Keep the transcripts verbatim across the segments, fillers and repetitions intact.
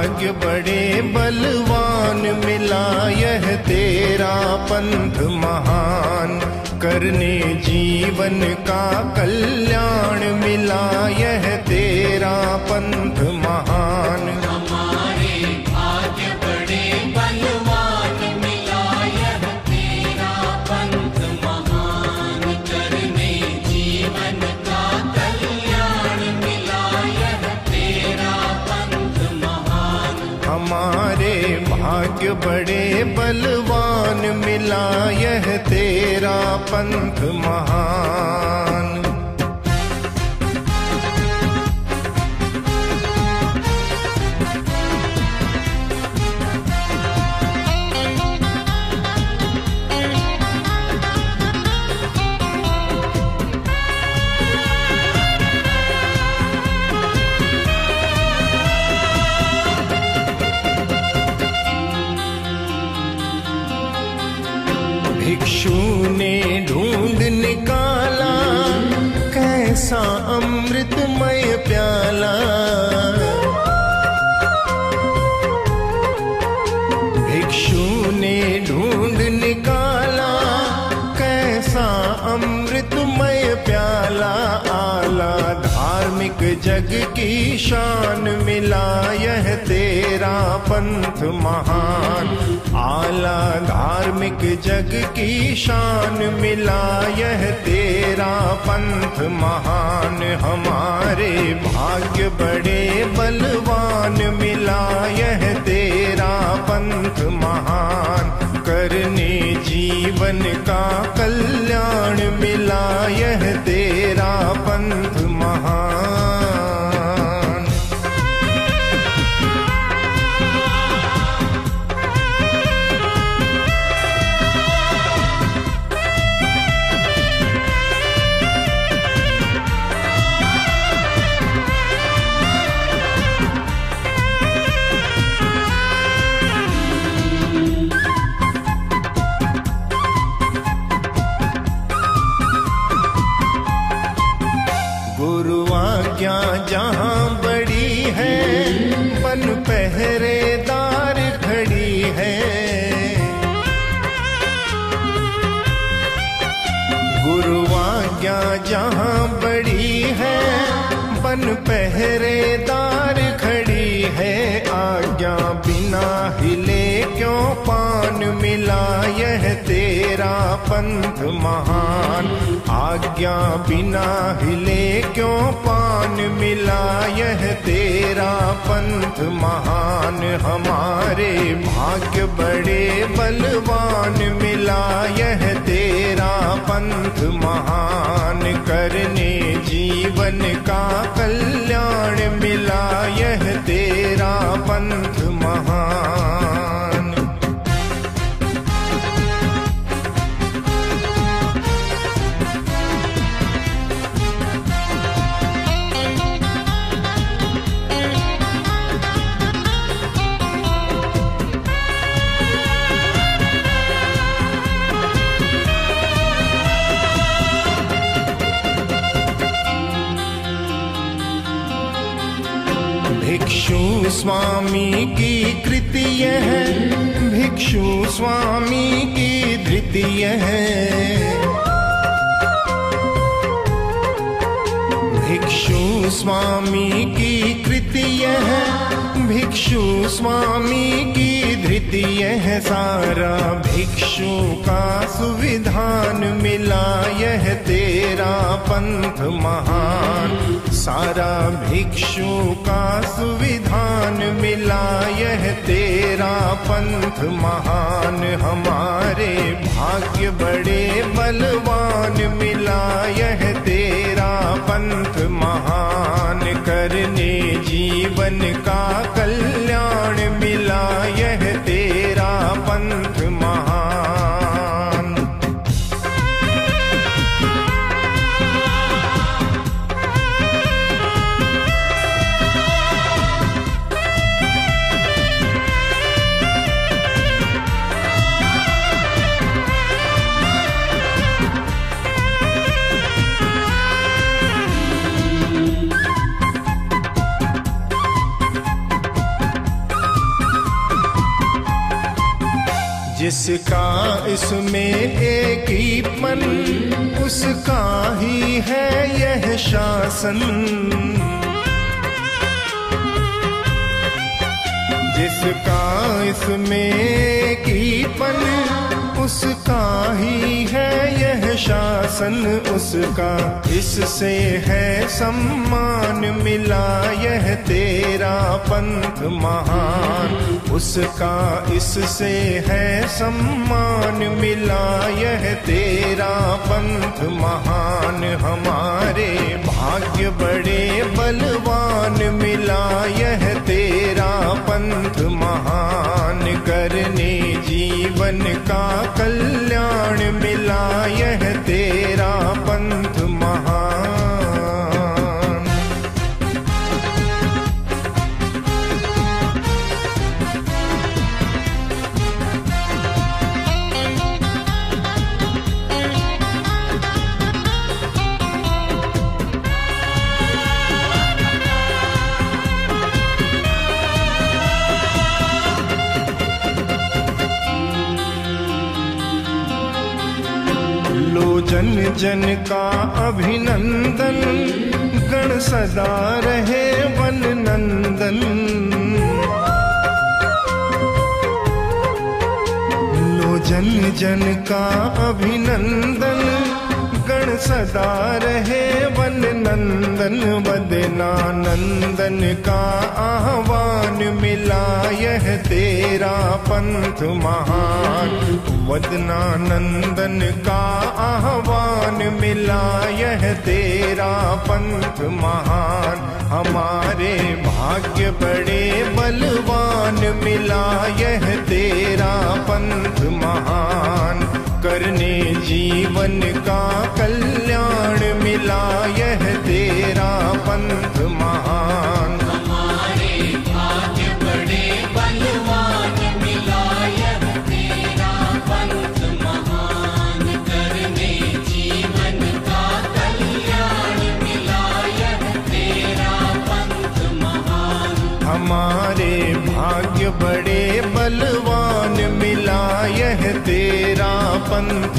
भाग्य बड़े बलवान मिला यह तेरा पंथ महान। करने जीवन का कल्याण मिला यह तेरा पंथ महान। हमारे भाग्य बड़े बलवान मिला यह तेरा पंथ महान। करने जीवन का कल्याण मिला यह तेरा पंथ महान। हमारे भाग्य बड़े बलवान मिला यह तेरा पंथ महान। भिक्षु ने ढूंढ निकाला कैसा अमृतमय प्याला। भिक्षु ने ढूंढ निकाला कैसा अमृतमय प्याला। आला धार्मिक जग की शान मिला यह तेरा पंथ महान। आला धार्मिक जग की शान मिला यह तेरा पंथ महान। हमारे भाग्य बड़े बलवान मिला यह तेरा पंथ महान। करने जीवन का कल्याण मिला यह तेरा पंथ महान। जहाँ बड़ी है बन पहरेदार खड़ी है। गुरुआज्ञा जहाँ बड़ी है बन पहरेदार खड़ी है। आज्ञा बिना हिले क्यों पान मिला यह तेरा पंथ महान। आज्ञा बिना हिले क्यों पान मिला यह तेरा पंथ महान। हमारे भाग्य बड़े बलवान मिला यह तेरा पंथ महान। करने जीवन का कल्याण मिला यह तेरा पंथ महान। भिक्षु स्वामी की कृति यह है, भिक्षु स्वामी की धृति यह है। भिक्षु स्वामी की कृति यह है, भिक्षु स्वामी की धृति यह। सारा भिक्षु का सुविधान मिला यह तेरा पंथ महान। सारा भिक्षु का सुविधान मिला यह तेरा पंथ महान। हमारे भाग्य बड़े बलवान मिला यह तेरा पंथ महान। करने जीवन का कल्याण मिला यह तेरा पंथ महान। जिसका इसमें एकीपन, उसका ही है यह शासन। जिसका इसमें एकीपन, उसका ही है यह शासन। उसका इससे है सम्मान मिला यह तेरा पंथ महान। उसका इससे है सम्मान मिला यह तेरा पंथ महान। हमारे भाग्य बड़े बलवान मिला यह तेरा पंथ महान। करने जीवन का कल्याण मिला यह तेरा पंथ महान। जन जन का अभिनंदन, गण सदा रहे वन नंदन। लो जन जन का अभिनंदन, गण सदा रहे वन नंदन। वदना नंदन का आह्वान मिला यह तेरा पंथ महान। वदना नंदन का आह्वान मिला यह तेरा पंथ महान। हमारे भाग्य बड़े बलवान मिला यह तेरा पंथ महान। करने जीवन का कल्याण मिला यह तेरा पंथ महान। हमारे भाग्य बड़े बलवान मिला यह तेरा पंथ महान। करने जीवन का कल्याण मिला यह तेरा पंथ महान। हमारे भाग्य बड़े बलवान मिला यह तेरा पंथ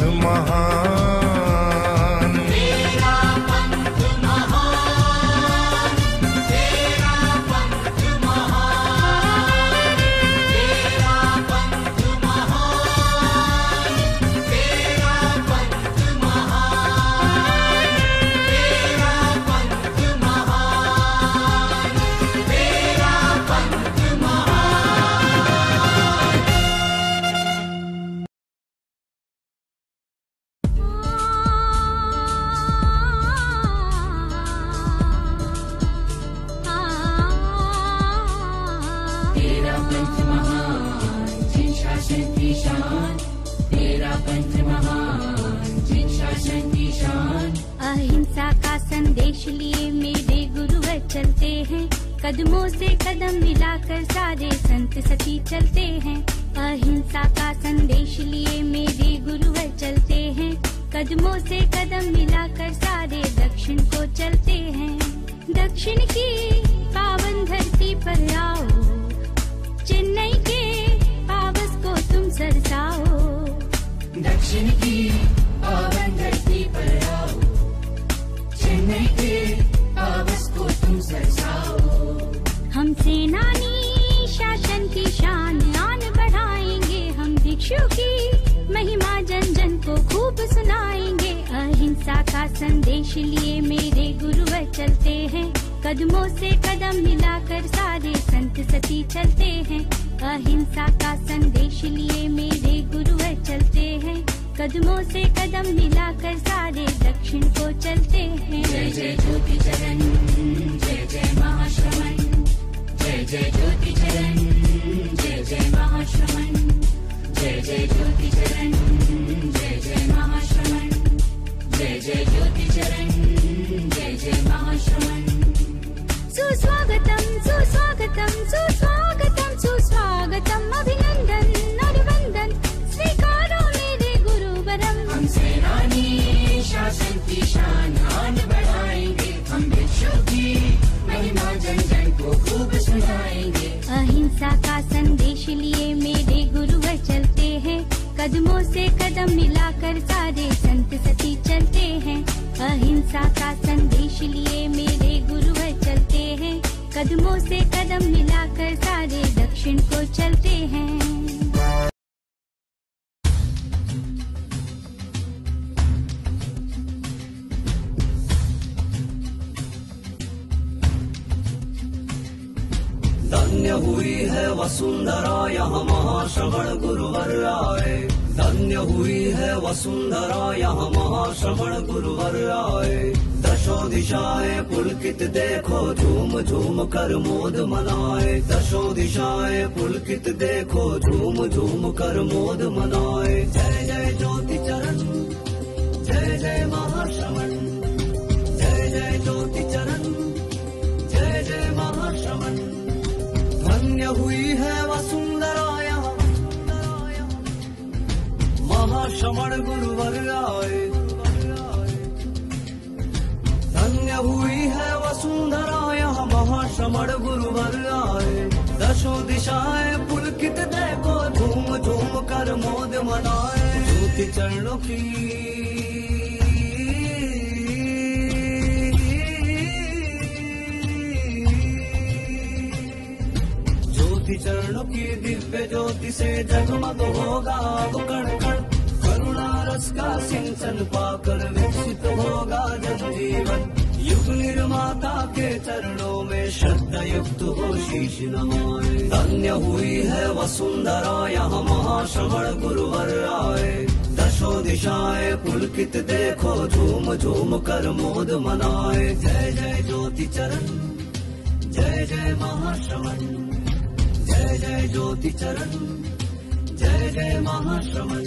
महान। तेरा पंथ महान, तेरा पंथ महान, तेरा पंथ महान, तेरा पंथ महान, तेरा पंथ महान, तेरा पंथ महान। तेरा पंथ महान, जिन शासन की शान। तेरा पंथ महान, जिन शासन की शान। अहिंसा का संदेश लिए मेरे गुरुवर चलते हैं। कदमों से कदम मिलाकर सारे संत सती चलते हैं। अहिंसा का संदेश लिए मेरे गुरुवर चलते हैं। कदमों से कदम मिलाकर सारे दक्षिण को चलते हैं। दक्षिण की पावन धरती पर आओ, चेन्नई के पावस को तुम सरसाओ। दक्षिण की पावन धरती पर आओ, चेन्नई के पावस को तुम सरसाओ। हम सेनानी शासन की शान आन बढ़ाएंगे। हम भिक्षु की महिमा जन जन को खूब सुनाएंगे। अहिंसा का संदेश लिए मेरे गुरुवर चलते हैं। कदमों से कदम मिलाकर सारे संत सती चलते हैं। अहिंसा का संदेश लिए मेरे गुरुवर चलते हैं। कदमों से कदम मिलाकर सारे दक्षिण को चलते हैं। जय जय ज्योति चरण, जय जय महाश्रमण। जय जय ज्योति चरण, जय जय महाश्रमण। जय जय ज्योति चरण, जय जय महाश्रमण। जय जय ज्योति चरण, जय जय महाश्रमण। सुस्वागतम सुस्वागतम सुस्वागतम सुस्वागतम। अभिनंदन अभिनंदन स्वीकारो मेरे गुरुवरम। हम सेनानी शासन की शान आन बढ़ाएंगे। हम भिक्षु की महिमा जन जन को खूब सुनाएंगे। अहिंसा का संदेश लिए मेरे गुरुवर चलते हैं। कदमों से कदम मिलाकर सारे संत सती चलते हैं। अहिंसा का संदेश लिए मेरे गुरुवर चलते हैं। कदमों से कदम मिलाकर सारे दक्षिण को चलते हैं। धन्य हुई है वसुंधरा यहाँ महाश्रवण गुरुवर आए। धन्य हुई है वसुंधरा यहाँ महाश्रवण गुरुवर आए। दशो दिशाएं पुलकित देखो झूम झूम कर मोद मनाए। दशो दिशाएं पुलकित देखो झूम झूम कर मोद मनाए। जय जय ज्योति चरण, जय जय महाश्रवण, जय जय ज्योति चरण, जय जय महाश्रवण। धन्य हुई है वसुंधरा यहाँ महाश्रवण गुरुवर आए। धन्य हुई है वसुंधरा यहाँ महाश्रवण गुरुवर आए। दशो दिशाएं पुलकित देखो झूम झूम कर मोद मनाए। ज्योति चरणों की चरणों की दिव्य ज्योति से जगमग होगा अब कण कण। करुणा रस का सिंचन पाकर विकसित होगा जनजीवन। युग निर्माता के चरणों में श्रद्धा युक्त हो शीश नमाए। धन्य हुई है वसुंधरा यहाँ महाश्रवण गुरुवर आए। दशो दिशाएं पुलकित देखो झूम झूम कर मोद मनाए। जय जय ज्योति चरण, जय जय महाश्रवण, जय जय ज्योति चरण, जय जय महाश्रवण।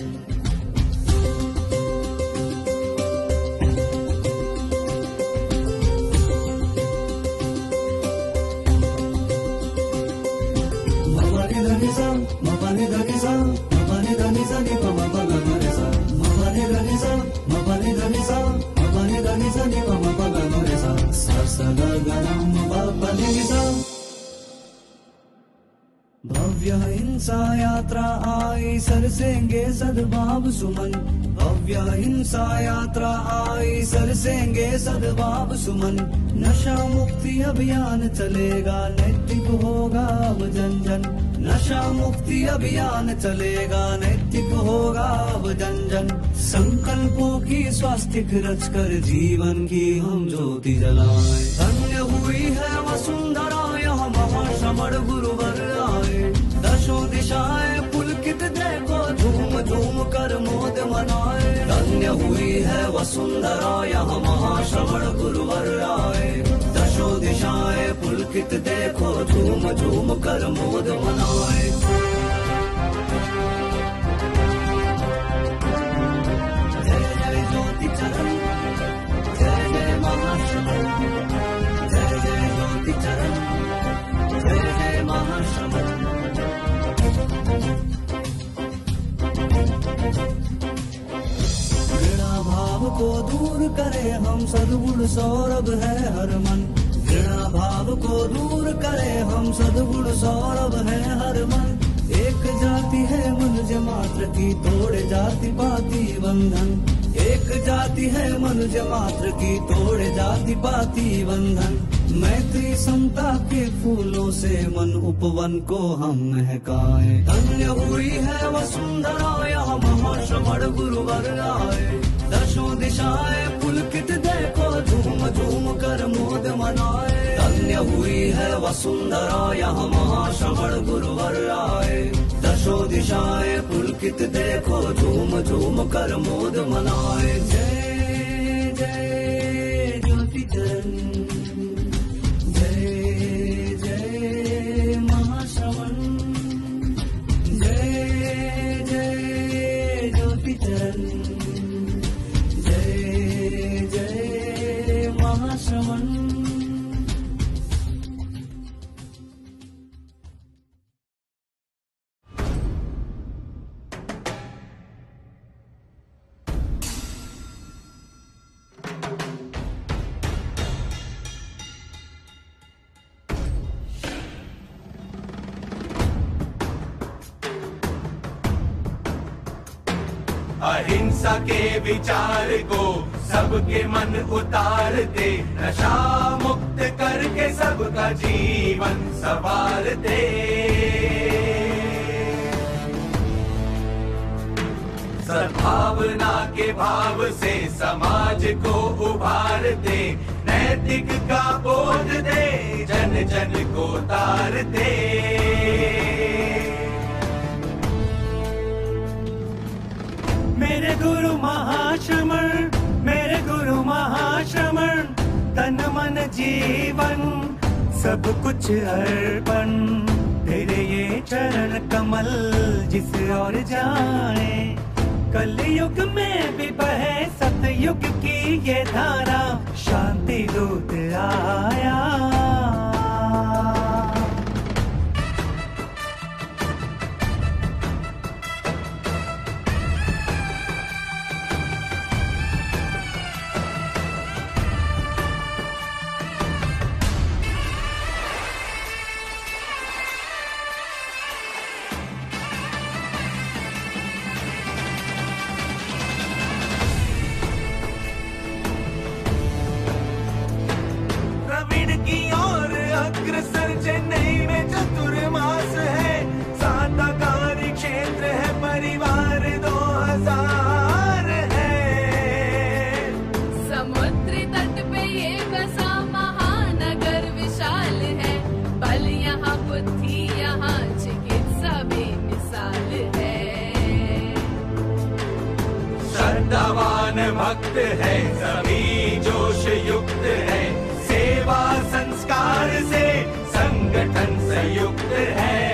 मपानी धनी सा, मपानी धनी सा, मपानी धनी सा नि पमा पगा गरे सा। मपानी धनी सा, मपानी धनी सा, मपानी धनी सा नि पमा पगा गरे सा। सा सा गा गा म पा पा नि सा। भव्य हिंसा यात्रा आई सरसेंगे सद्भाव सुमन। भव्य हिंसा यात्रा आई सरसेंगे सद्भाव सुमन। नशा मुक्ति अभियान चलेगा नैतिक होगा अब जन जन। नशा मुक्ति अभियान चलेगा नैतिक होगा अब जन जन। संकल्पों की स्वास्तिक रचकर जीवन की हम ज्योति जलाएं। धन्य हुई है वसुंधरा यहाँ महाश्रवण गुरुवर आए। दशो दिशाएं पुलकित देखो झूम झूम कर मोद मनाए। धन्य हुई है वसुंधरा यहाँ महाश्रवण गुरुवर आए। दशो दिशाएं पुलकित देखो झूम झूम कर मोद मनाए। जय जय ज्योति चरण, जय जय महाश्रवण, जय जय ज्योति चरण, जय जय महाश्रवण। घृणा भाव को दूर करे हम सद्गुण सौरभ है हर मन। घृणा भाव को दूर करे हम सद्गुण सौरभ है हर मन। एक जाति है मनुष्य मात्र की तोड़े जाति पाति बंधन। एक जाति है मनुष्य मात्र की तोड़े जाति पाति बंधन। मैत्री समता के फूलों से मन उपवन को हम महकाए। धन्य हुई है वसुंधरा यहाँ महाश्रवण गुरुवर आए। दशो दिशाएं पुलकित देखो झूम झूम कर मोद मनाए। धन्य हुई है वसुंधरा यहाँ महाश्रवण गुरुवर आए। दशो दिशाएं पुलकित देखो झूम झूम कर मोद मनाए। जय जय ज्योति चरण, जय जय महाश्रवण, जय जय ज्योति चरण, जय जय महाश्रवण। अहिंसा के विचार को सबके मन उतारते, नशा मुक्त करके सबका जीवन संवारते। सद्भावना के भाव से समाज को उभारते, नैतिक का बोध दे जन जन को तारते। मेरे गुरु महाश्रमण, मेरे गुरु महाश्रमण, तन मन जीवन सब कुछ अर्पण। तेरे ये चरण कमल जिस ओर जाए, कल युग में भी बहे सतयुग की ये धारा, शांति दूत आया। चेन्नई में चतुर्मास है, साताकारी क्षेत्र है, परिवार दो हजार है। समुद्री तट पे ये बसा महानगर विशाल है, बल यहाँ बुद्धि यहाँ चिकित्सा बेमिसाल है। श्रद्धावान भक्त है, सभी जोश युक्त है, सेवा संस्कार से संगठन संयुक्त है।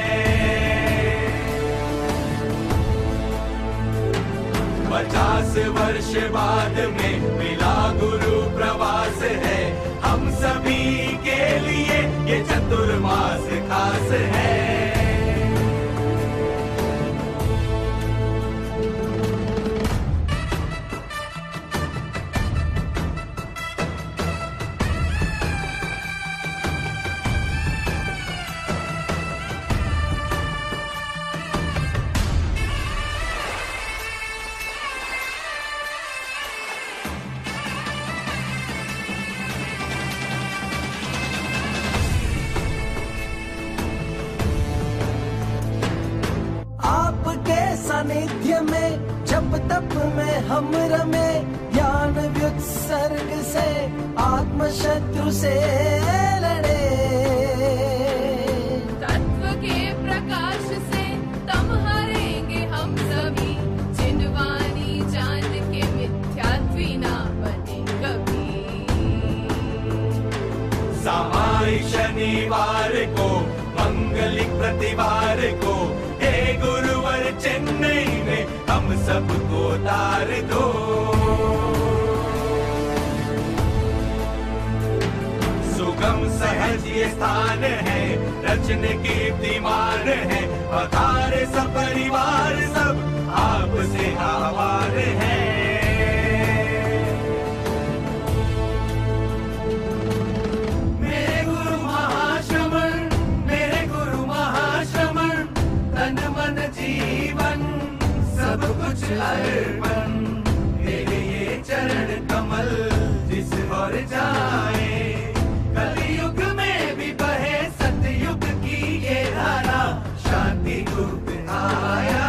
पचास वर्ष बाद में मिला गुरु प्रवास है, हम सभी के लिए ये चतुर्मास खास है। सानिध्य में जब तप में हम रमे, ज्ञान व्युत्सर्ग से आत्म शत्रु से लड़े। तत्व के प्रकाश से तम हरेंगे हम सभी, जिनवानी जान के मिथ्यात्वी ना बने कभी। सामाई शनिवार को मंगलिक प्रतिवार को, हे गुरुवर चेन्नई में हम सबको तार दो। सुगम सहज ये स्थान है, रचने कीर्तिमान है, पधारे सब परिवार सब आपसे आभार है। मेरे गुरु महाश्रमण, मेरे गुरु महाश्रमण, तन मन जीवन सब कुछ अर्पण। तेरे ये चरण कमल जिस ओर जाए, कलयुग में भी बहे सतयुग की ये धारा, शांति दूत आया।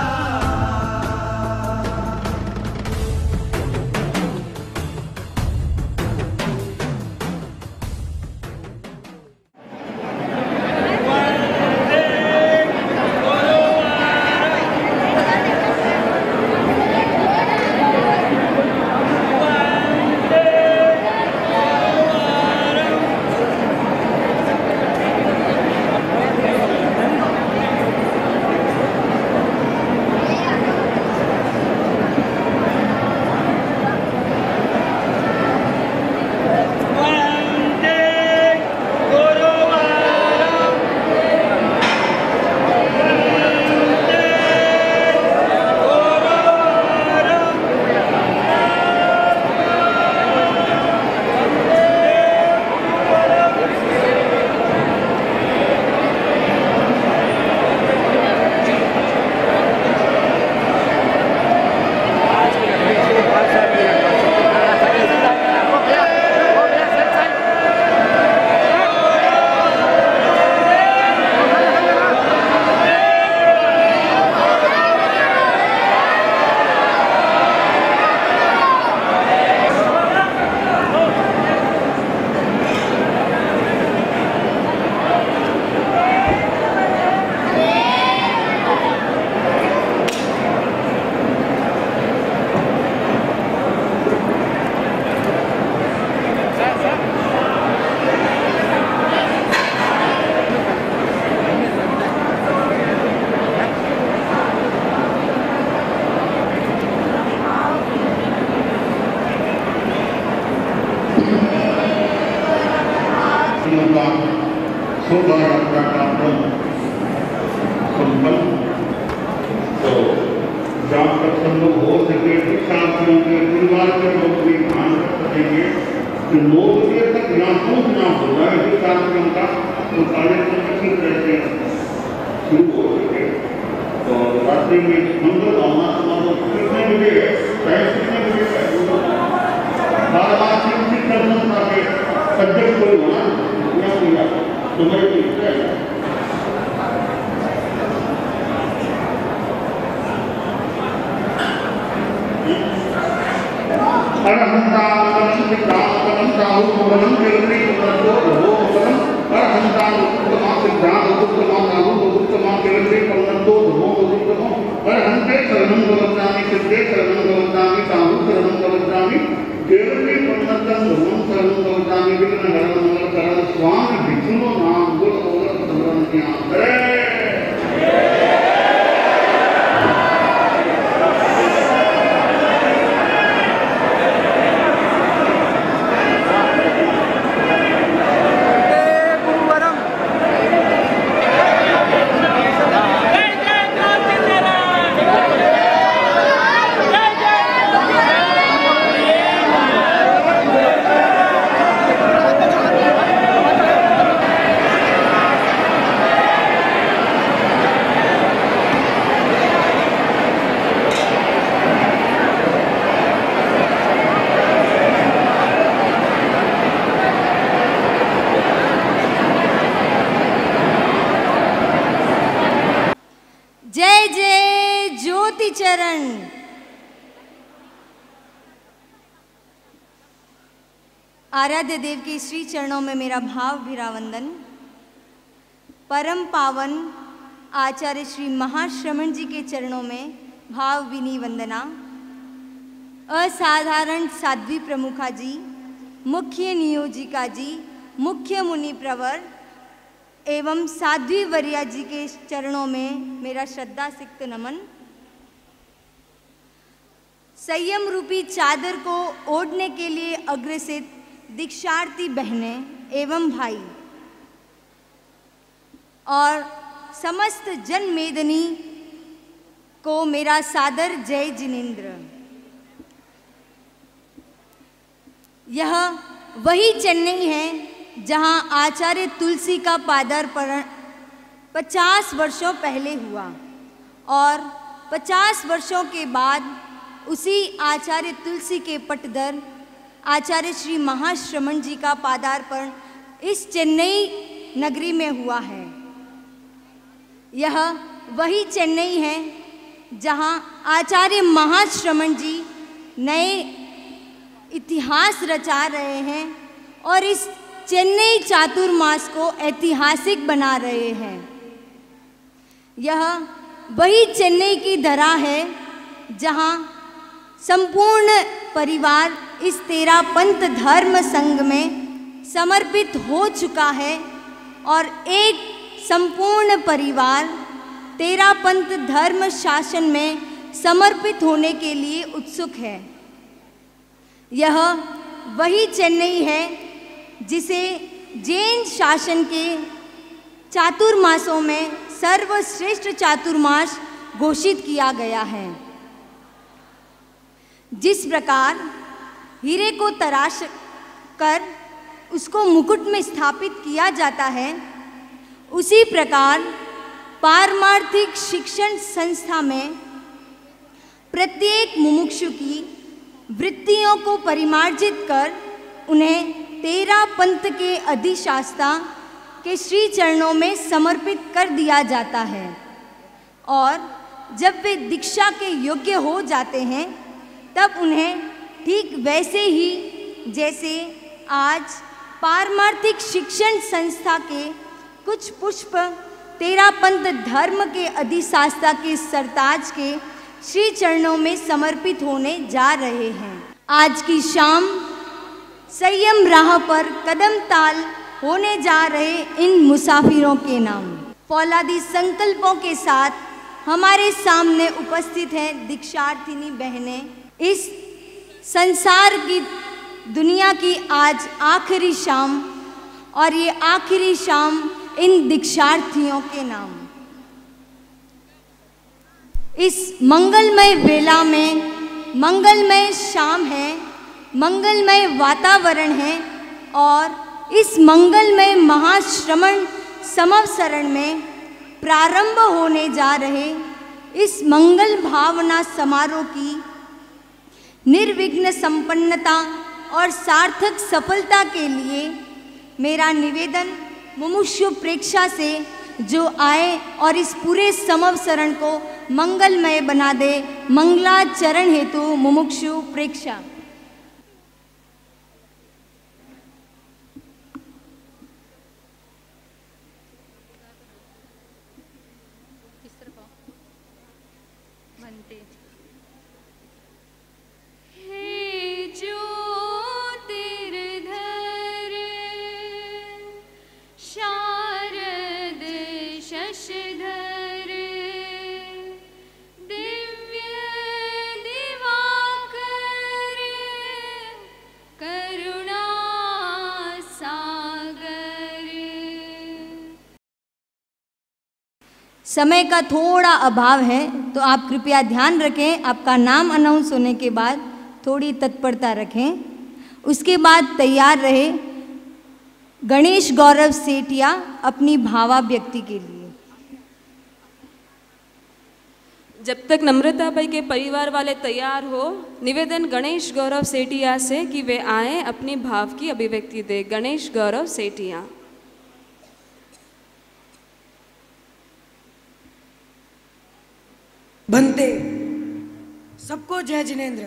जहाँ तक संभव हो सके दीक्षार्थियों के परिवार के लोग भी ध्यान रख सकेंगे कि नौ बजे तक यहाँ पहुँचना हो जाए दीक्षार्थियों का, तो कार्यक्रम अच्छी तरह से शुरू हो सके। तो रात्रि में मंगल भावना समारोह कितने बजे है, टाइम कितने बजे है, बार बार शिक्षित करना के अध्यक्ष को होना या हुआ समय तो है। अरहंता सिद्धा परमता उपवनं केंद्री परतो हो परम अरहंता उत्तमा सिद्धा उत्तमा नाहु उत्तमा केंद्री परतो हो उत्तम अरहंते शरणं गवज्जामि सिद्धे शरणं गवज्जामि साहु शरणं गवज्जामि केंद्री परतं धर्मं शरणं गवज्जामि विघ्न हरणं मंगल करण स्वामी विष्णु नाम गुण और समरण किया करे। चरण। आराध्य देव के श्री चरणों में मेरा भाव भीरावंदन। परम पावन आचार्य श्री महाश्रमण जी के चरणों में भाव विनी वंदना। असाधारण साध्वी प्रमुखा जी, मुख्य नियोजिका जी, मुख्य मुनि प्रवर एवं साध्वी वरिया जी के चरणों में मेरा श्रद्धा सिक्त नमन। संयम रूपी चादर को ओढ़ने के लिए अग्रसित दीक्षार्थी बहनें एवं भाई और समस्त जन मेदनी को मेरा सादर जय जिनेन्द्र। यह वही चेन्नई है जहां आचार्य तुलसी का पादार्पण पचास वर्षों पहले हुआ और पचास वर्षों के बाद उसी आचार्य तुलसी के पटदर आचार्य श्री महाश्रमण जी का पादार्पण इस चेन्नई नगरी में हुआ है। यह वही चेन्नई है जहां आचार्य महाश्रमण जी नए इतिहास रचा रहे हैं और इस चेन्नई चातुर्मास को ऐतिहासिक बना रहे हैं। यह वही चेन्नई की धरा है जहां संपूर्ण परिवार इस तेरा पंथ धर्म संघ में समर्पित हो चुका है और एक संपूर्ण परिवार तेरा पंथ धर्म शासन में समर्पित होने के लिए उत्सुक है। यह वही चेन्नई है जिसे जैन शासन के चातुर्मासों में सर्वश्रेष्ठ चातुर्मास घोषित किया गया है। जिस प्रकार हीरे को तराश कर उसको मुकुट में स्थापित किया जाता है, उसी प्रकार पारमार्थिक शिक्षण संस्था में प्रत्येक मुमुक्षु की वृत्तियों को परिमार्जित कर उन्हें तेरा पंथ के अधिशास्ता के श्री चरणों में समर्पित कर दिया जाता है और जब वे दीक्षा के योग्य हो जाते हैं तब उन्हें ठीक वैसे ही जैसे आज पारमार्थिक शिक्षण संस्था के कुछ पुष्प तेरा पंथ धर्म के अधिशास्ता के सरताज के श्री चरणों में समर्पित होने जा रहे हैं। आज की शाम संयम राह पर कदम ताल होने जा रहे इन मुसाफिरों के नाम फौलादी संकल्पों के साथ हमारे सामने उपस्थित हैं दीक्षार्थिनी बहनें। इस संसार की दुनिया की आज आखिरी शाम और ये आखिरी शाम इन दीक्षार्थियों के नाम। इस मंगलमय वेला में मंगलमय शाम है, मंगलमय वातावरण है और इस मंगलमय महाश्रमण समवसरण में प्रारंभ होने जा रहे इस मंगल भावना समारोह की निर्विघ्न संपन्नता और सार्थक सफलता के लिए मेरा निवेदन मुमुक्षु प्रेक्षा से जो आए और इस पूरे समवसरण को मंगलमय बना दे, मंगलाचरण हेतु मुमुक्षु प्रेक्षा। समय का थोड़ा अभाव है तो आप कृपया ध्यान रखें, आपका नाम अनाउंस होने के बाद थोड़ी तत्परता रखें। उसके बाद तैयार रहे गणेश गौरव सेठिया अपनी भावाभिव्यक्ति के लिए। जब तक नम्रता भाई के परिवार वाले तैयार हो, निवेदन गणेश गौरव सेठिया से कि वे आए अपनी भाव की अभिव्यक्ति दे। गणेश गौरव सेठिया। बनते सबको जय जिनेंद्र।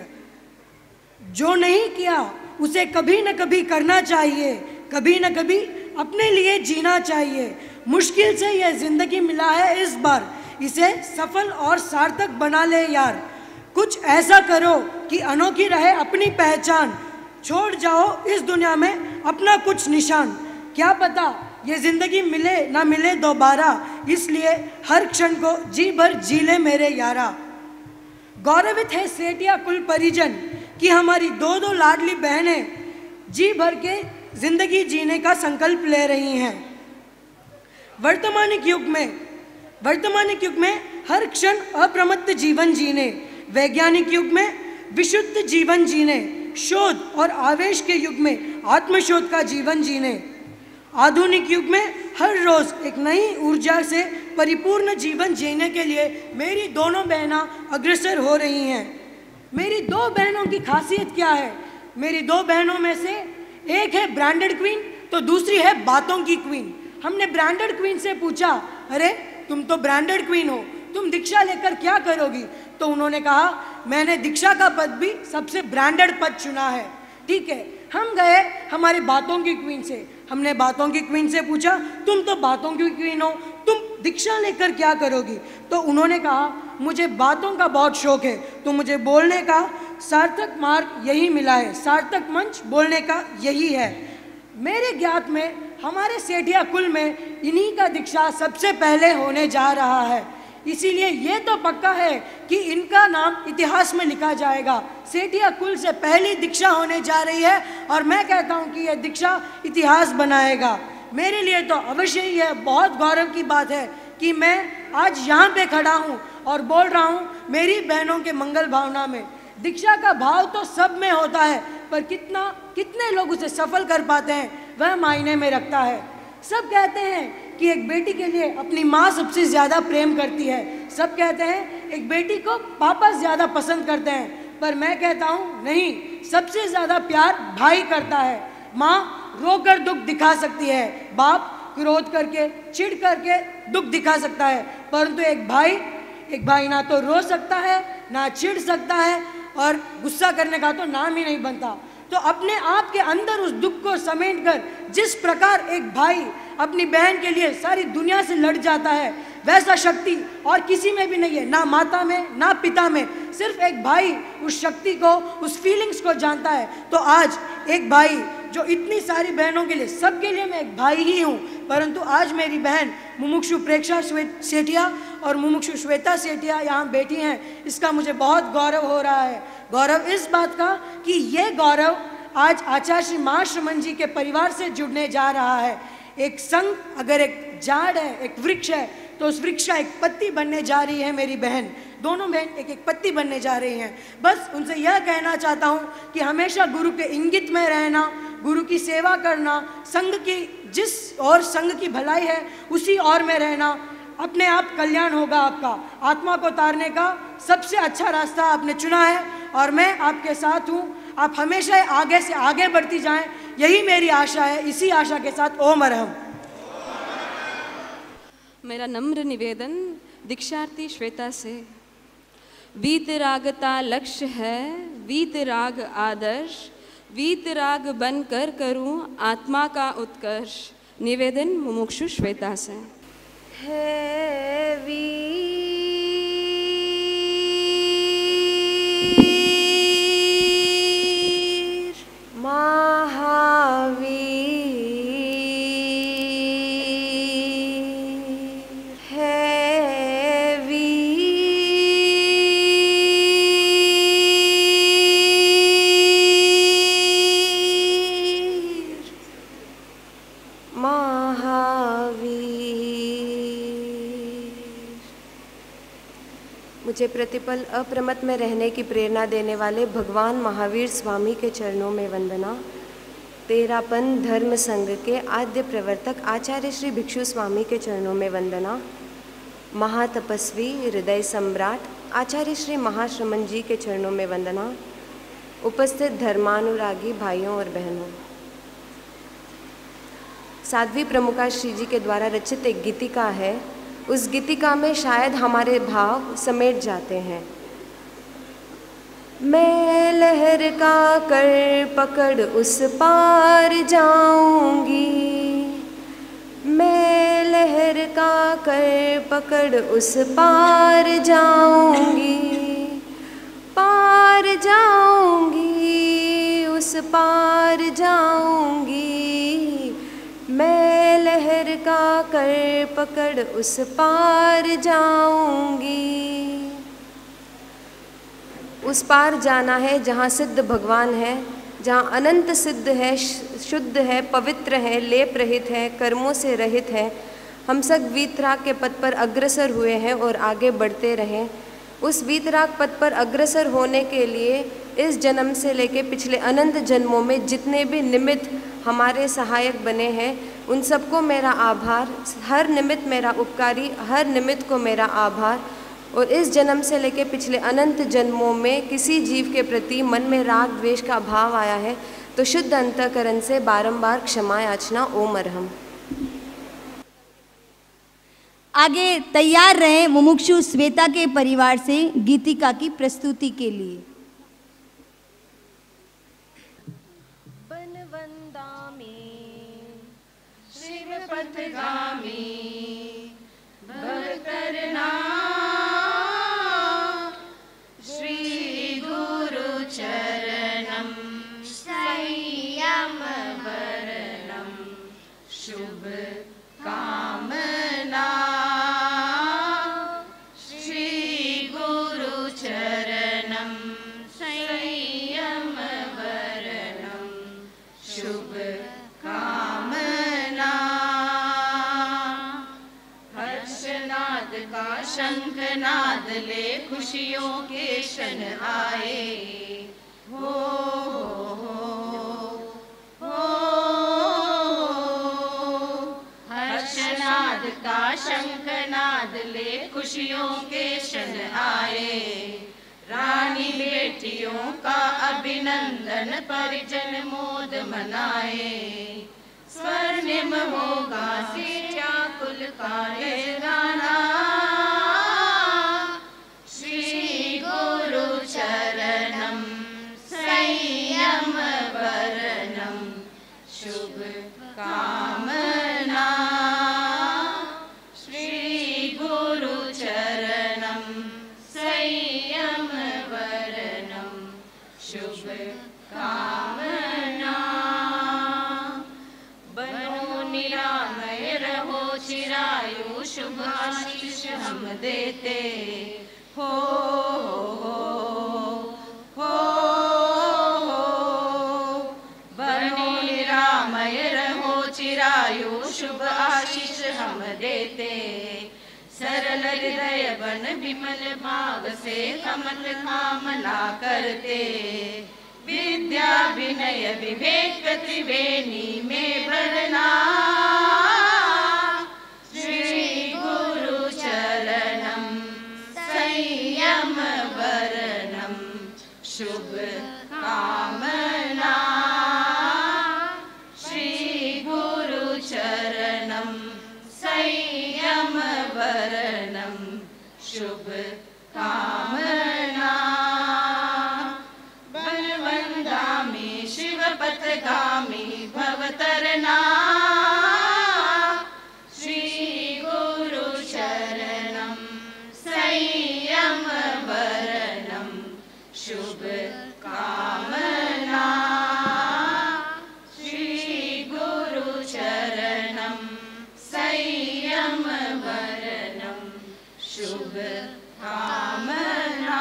जो नहीं किया उसे कभी न कभी करना चाहिए, कभी न कभी अपने लिए जीना चाहिए। मुश्किल से यह जिंदगी मिला है इस बार, इसे सफल और सार्थक बना ले यार। कुछ ऐसा करो कि अनोखी रहे अपनी पहचान, छोड़ जाओ इस दुनिया में अपना कुछ निशान। क्या पता ये जिंदगी मिले ना मिले दोबारा, इसलिए हर क्षण को जी भर जी ले मेरे यारा। गौरवित है सेठिया कुल परिजन कि हमारी दो दो लाडली बहनें जी भर के जिंदगी जीने का संकल्प ले रही हैं। वर्तमानिक युग में वर्तमानिक युग में हर क्षण अप्रमत्त जीवन जीने, वैज्ञानिक युग में विशुद्ध जीवन जीने, शोध और आवेश के युग में आत्मशोध का जीवन जीने, आधुनिक युग में हर रोज एक नई ऊर्जा से परिपूर्ण जीवन जीने के लिए मेरी दोनों बहनें अग्रसर हो रही हैं। मेरी दो बहनों की खासियत क्या है? मेरी दो बहनों में से एक है ब्रांडेड क्वीन तो दूसरी है बातों की क्वीन। हमने ब्रांडेड क्वीन से पूछा, अरे तुम तो ब्रांडेड क्वीन हो, तुम दीक्षा लेकर क्या करोगी? तो उन्होंने कहा, मैंने दीक्षा का पद भी सबसे ब्रांडेड पद चुना है। ठीक है, हम गए हमारे बातों की क्वीन से। हमने बातों की क्वीन से पूछा, तुम तो बातों की क्वीन हो, तुम दीक्षा लेकर क्या करोगी? तो उन्होंने कहा, मुझे बातों का बहुत शौक है, तो मुझे बोलने का सार्थक मार्ग यही मिला है, सार्थक मंच बोलने का यही है। मेरे ज्ञात में हमारे सेठिया कुल में इन्हीं का दीक्षा सबसे पहले होने जा रहा है, इसीलिए ये तो पक्का है कि इनका नाम इतिहास में लिखा जाएगा। सेठिया कुल से पहली दीक्षा होने जा रही है और मैं कहता हूँ कि यह दीक्षा इतिहास बनाएगा। मेरे लिए तो अवश्य ही है, बहुत गौरव की बात है कि मैं आज यहाँ पे खड़ा हूँ और बोल रहा हूँ मेरी बहनों के मंगल भावना में। दीक्षा का भाव तो सब में होता है, पर कितना कितने लोग उसे सफल कर पाते हैं वह मायने में रखता है। सब कहते हैं कि एक बेटी के लिए अपनी माँ सबसे ज़्यादा प्रेम करती है, सब कहते हैं एक बेटी को पापा ज़्यादा पसंद करते हैं, पर मैं कहता हूँ नहीं, सबसे ज़्यादा प्यार भाई करता है। माँ रोकर दुख दिखा सकती है, बाप क्रोध करके चिढ़ करके दुख दिखा सकता है, परंतु एक भाई एक भाई ना तो रो सकता है ना चिढ़ सकता है और गुस्सा करने का तो नाम ही नहीं बनता। तो अपने आप के अंदर उस दुख को समेट कर जिस प्रकार एक भाई अपनी बहन के लिए सारी दुनिया से लड़ जाता है, वैसा शक्ति और किसी में भी नहीं है, ना माता में ना पिता में। सिर्फ एक भाई उस शक्ति को, उस फीलिंग्स को जानता है। तो आज एक भाई जो इतनी सारी बहनों के लिए, सबके लिए मैं एक भाई ही हूँ, परंतु आज मेरी बहन मुमुक्षु प्रेक्षा सेठिया और मुमुक्षु श्वेता सेठिया यहाँ बैठी हैं, इसका मुझे बहुत गौरव हो रहा है। गौरव इस बात का कि ये गौरव आज आचार्य महाश्रमन जी के परिवार से जुड़ने जा रहा है। एक संघ अगर एक झाड़ है, एक वृक्ष है, तो उस वृक्ष का एक पत्ती बनने जा रही है मेरी बहन। दोनों बहन एक एक पत्ती बनने जा रही हैं। बस उनसे यह कहना चाहता हूँ कि हमेशा गुरु के इंगित में रहना, गुरु की सेवा करना, संघ की जिस और संघ की भलाई है उसी और में रहना, अपने आप कल्याण होगा आपका। आत्मा को तारने का सबसे अच्छा रास्ता आपने चुना है और मैं आपके साथ हूँ। आप हमेशा आगे से आगे बढ़ती जाएं, यही मेरी आशा है। इसी आशा के साथ ओम अरहम। मेरा नम्र निवेदन दीक्षार्थी श्वेता से, वीतरागता लक्ष्य है, वीतराग आदर्श, वीतराग बनकर करूं आत्मा का उत्कर्ष। निवेदन मुमुक्षु श्वेता से। है वीर महावीर, है वीर महावीर। मुझे प्रतिपल अप्रमत में रहने की प्रेरणा देने वाले भगवान महावीर स्वामी के चरणों में वंदना। तेरापन धर्म संघ के आद्य प्रवर्तक आचार्य श्री भिक्षु स्वामी के चरणों में वंदना। महातपस्वी हृदय सम्राट आचार्य श्री महाश्रमण जी के चरणों में वंदना। उपस्थित धर्मानुरागी भाइयों और बहनों, साध्वी प्रमुखा श्री जी के द्वारा रचित एक गीतिका है। उस गीतिका में शायद हमारे भाव समेट जाते हैं। मैं लहर का कर पकड़ उस पार जाऊंगी, मैं लहर का कर पकड़ उस पार जाऊंगी, पार जाऊंगी उस पार जाऊंगी, मैं लहर का कर पकड़ उस पार जाऊंगी। उस पार जाना है जहाँ सिद्ध भगवान है, जहाँ अनंत सिद्ध है, शुद्ध है, पवित्र है, लेप रहित है, कर्मों से रहित है। हम सब वीतराग के पथ पर अग्रसर हुए हैं और आगे बढ़ते रहें। उस वीतराग पथ पर अग्रसर होने के लिए इस जन्म से लेके पिछले अनंत जन्मों में जितने भी निमित्त हमारे सहायक बने हैं उन सबको मेरा आभार। हर निमित्त मेरा उपकारी, हर निमित्त को मेरा आभार। और इस जन्म से लेके पिछले अनंत जन्मों में किसी जीव के प्रति मन में राग द्वेष का भाव आया है तो शुद्ध अंतःकरण से बारंबार क्षमा याचना। ओम अरहम। आगे तैयार रहे मुमुक्षु श्वेता के परिवार से गीतिका की प्रस्तुति के लिए। पथगामी भक्तरना श्री गुरु चरणम संयम वरणम शुभ कामना श्री गुरु चरणम संयम वरणम शुभ कामना। का शंखनाद ले खुशियों के क्षण आए, हो हो हो हर्षनाद का शंखनाद ले खुशियों के क्षण आए। रानी बेटियों का अभिनंदन परिजन मोद मनाए। स्वर्णिम होगा सीचा कुल का गाना श्री गुरु चरणम संयम वरणम शुभ कामना श्री गुरु चरणम संयम वरणम शुभ कामना। चिरायु शुभ आशीष हम देते, हो हो हो बनो निरामय रहो चिरायु शुभ आशीष हम देते। सरल हृदय बन विमल भाव से कमल कामना करते, विद्या विनय विवेक त्रिवेणी में भरना, श्री गुरु चरणम संयम वरणम शुभ कामना, श्री गुरु चरणम संयम वरणम शुभ कामना, बलवंगामी शिवपथगामी भवतरणा, श्री गुरु चरणम संयम वरणम शुभ कामना, श्री गुरु चरणम संयम वरणम शुभ कामना।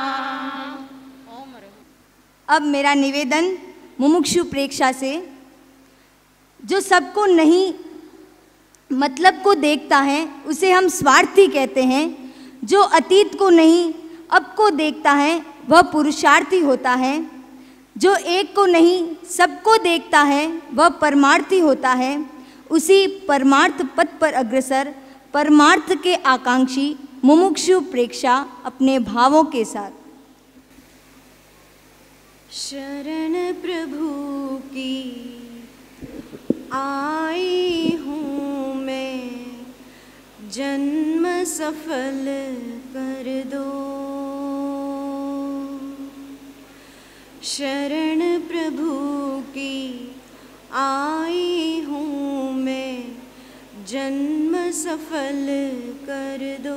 अब मेरा निवेदन मुमुक्षु प्रेक्षा से, जो सबको नहीं मतलब को देखता है उसे हम स्वार्थी कहते हैं, जो अतीत को नहीं अब को देखता है वह पुरुषार्थी होता है, जो एक को नहीं सबको देखता है वह परमार्थी होता है, उसी परमार्थ पथ पर अग्रसर परमार्थ के आकांक्षी मुमुक्षु प्रेक्षा अपने भावों के साथ। शरण प्रभु की आई हूँ मैं, जन्म सफल कर दो। शरण प्रभु की आई हूँ मैं, जन्म सफल कर दो।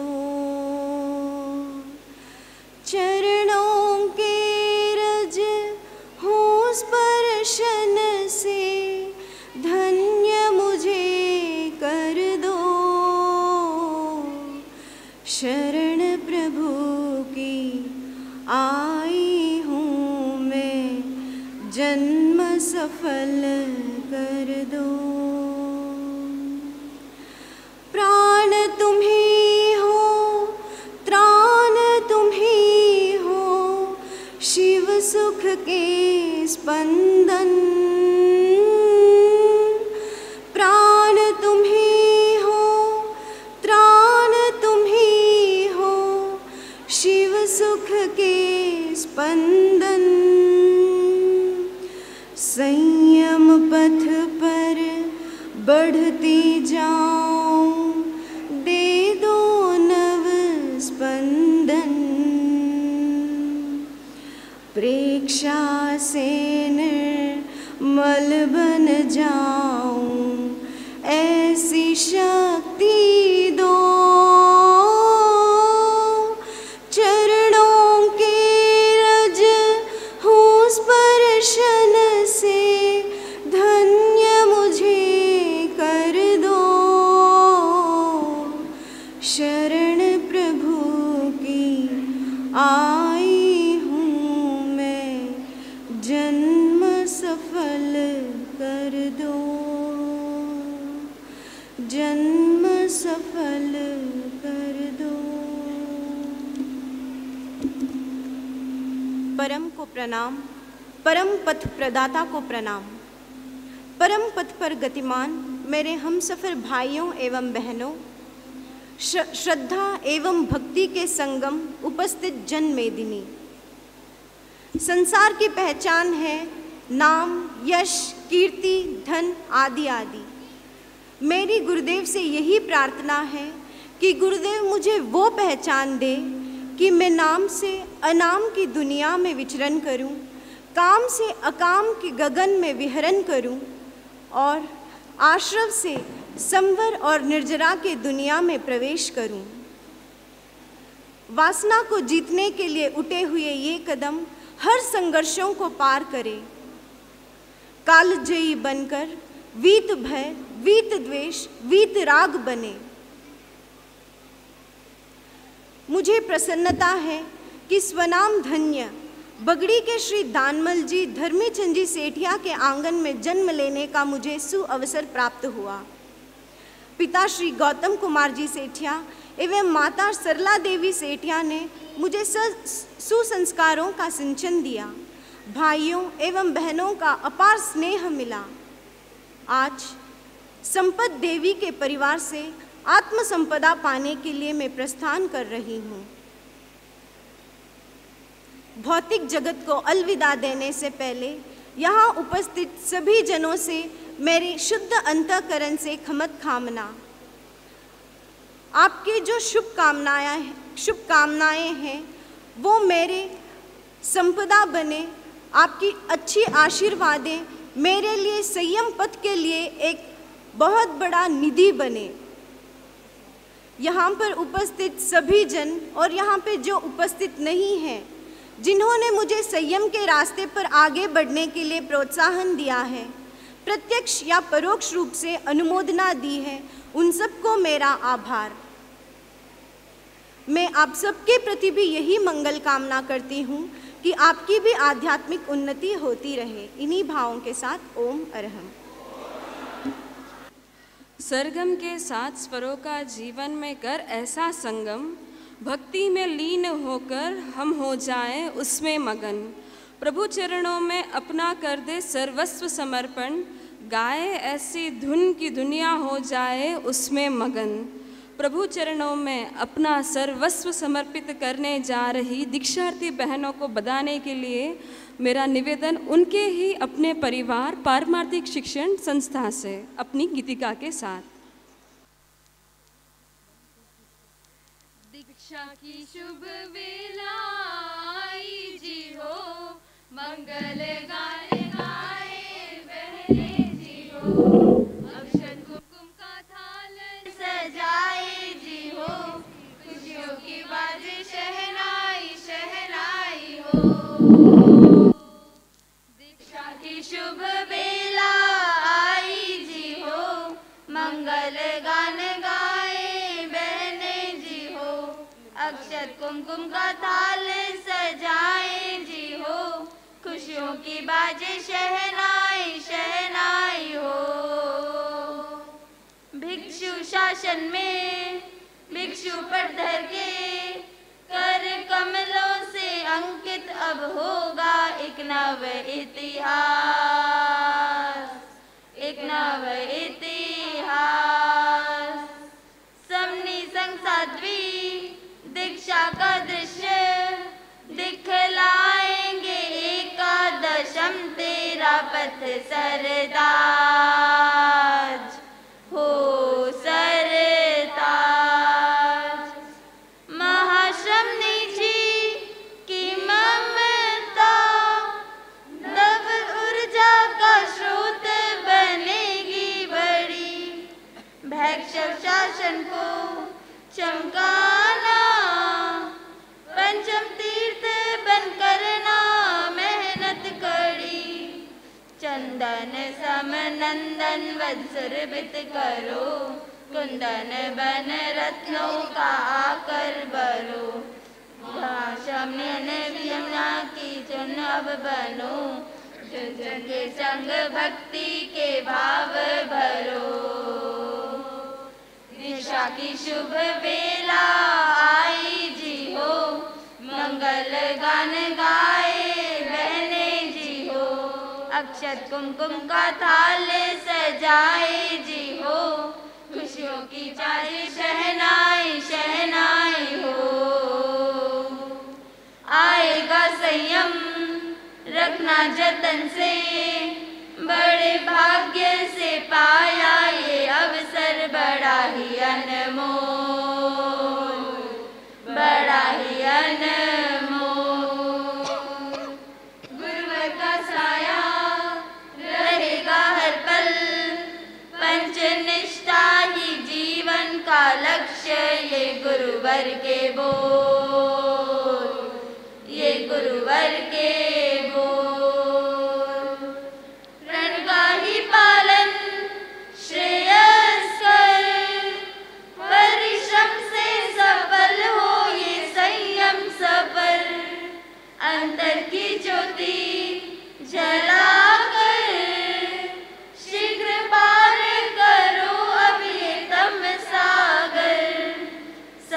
चरणों के रज हो स्पर्शन से धन्य मुझे कर दो। शरण प्रभु की आई हूँ मैं, जन्म सफल कर दो। प्राण तुम्ही हो, त्राण तुम्ही हो, शिव सुख के स्पंदन। प्राण तुम्ही हो, त्राण तुम्ही हो, शिव सुख के स्पंदन। संयम पथ पर बढ़ती जाऊं, दे दो नव स्पंदन। प्रेक्षा से निर्मल बन जाऊं, ऐसी शक्ति दो। चरणों के रज हो स्पर्शन से धन्य मुझे कर दो। शरण प्रभु की आई हूँ मैं, जन्म सफल कर दो। जन्म सफल कर दो। परम को प्रणाम, परम पथ प्रदाता को प्रणाम। परम पथ पर गतिमान मेरे हमसफर भाइयों एवं बहनों, श्रद्धा एवं भक्ति के संगम उपस्थित जन मेदिनी। संसार की पहचान है नाम, यश, कीर्ति, धन आदि आदि। मेरी गुरुदेव से यही प्रार्थना है कि गुरुदेव मुझे वो पहचान दे कि मैं नाम से अनाम की दुनिया में विचरण करूं, काम से अकाम के गगन में विहरण करूं और आश्रव से संवर और निर्जरा के दुनिया में प्रवेश करूं। वासना को जीतने के लिए उठे हुए ये कदम हर संघर्षों को पार करे। कालजयी बनकर वीत भय, वीत द्वेष, वीत राग बने। मुझे प्रसन्नता है कि स्वनाम धन्य बगड़ी के श्री दानमल जी धर्मीचंद जी सेठिया के आंगन में जन्म लेने का मुझे सुअवसर प्राप्त हुआ। पिता श्री गौतम कुमार जी सेठिया एवं माता सरला देवी सेठिया ने मुझे सुसंस्कारों का सिंचन दिया। भाइयों एवं बहनों का अपार स्नेह मिला। आज संपत देवी के परिवार से आत्म संपदा पाने के लिए मैं प्रस्थान कर रही हूँ। भौतिक जगत को अलविदा देने से पहले यहाँ उपस्थित सभी जनों से मेरी शुद्ध अंतःकरण से खमत कामना। आपके जो शुभ कामनाएं शुभ कामनाएं हैं वो मेरे संपदा बने। आपकी अच्छी आशीर्वादें मेरे लिए संयम पथ के लिए एक बहुत बड़ा निधि बने। यहाँ पर उपस्थित सभी जन और यहाँ पे जो उपस्थित नहीं हैं, जिन्होंने मुझे संयम के रास्ते पर आगे बढ़ने के लिए प्रोत्साहन दिया है, प्रत्यक्ष या परोक्ष रूप से अनुमोदना दी है, उन सबको मेरा आभार। मैं आप सबके प्रति भी यही मंगल कामना करती हूँ कि आपकी भी आध्यात्मिक उन्नति होती रहे। इन्हीं भावों के साथ ओम अरहम। सरगम के सात स्वरों का जीवन में कर ऐसा संगम, भक्ति में लीन होकर हम हो जाएं उसमें मगन। प्रभु चरणों में अपना कर दे सर्वस्व समर्पण, गाए ऐसी धुन की दुनिया हो जाए उसमें मगन। प्रभु चरणों में अपना सर्वस्व समर्पित करने जा रही दीक्षार्थी बहनों को बधाने के लिए मेरा निवेदन उनके ही अपने परिवार पारमार्थिक शिक्षण संस्था से अपनी गीतिका के साथ। दीक्षा की शुभ वेला आई जी हो, मंगल गाने गाए बहने जी हो, अक्षत कुमकुम का थाल सजाए जी हो, खुशियों की बाजे शहनाई शहनाई हो। दीक्षा की शुभ वेला आई जी हो, मंगल गान गाए बहने जी हो, अक्षत कुमकुम का थाल सजाए जी हो, खुशियों की बाजे शहनाई शहनाई हो। भिक्षु शासन में भिक्षु पर धर के कर कमलों से अंकित अब होगा एक नव इतिहास, एक नव इतिहास। समनी संग साध्वी दीक्षा का दृश्य दिखलाएंगे एकादशम तेरा पथ सरताज हो सरताज। महाश्रमणी जी की ममता नव ऊर्जा का स्रोत बनेगी बड़ी, भैक्षव शासन को चमकाना पंचम तीर्थ बन करना मेहनत कड़ी। चंदन सम नंदन वत्सर्पित करो, कुंदन बन रत्नों का आकर बरो। यमुना की चुन अब बनो, जन के संग भक्ति के भाव भरो। दीक्षा की शुभ वेला आई जी हो, मंगल गान गाए बहने जी हो, अक्षत कुमकुम का थाल सजाए जी हो, खुशियों की चाहे शहनाई शहनाई हो। आएगा संयम रखना जतन से, बड़े भाग्य से पाया ये अवसर बड़ा ही अनमोल, बड़ा ही अनमोल। गुरुवर का साया रहेगा हर पल, पंचनिष्ठा ही जीवन का लक्ष्य। ये गुरुवर के बोल, ये गुरुवर के बोल। रण का ही पालन श्रेयस कर, परिश्रम से सफल हो ये संयम सफर। अंतर की ज्योति जलाकर शीघ्र पार करो अब ये तम सागर।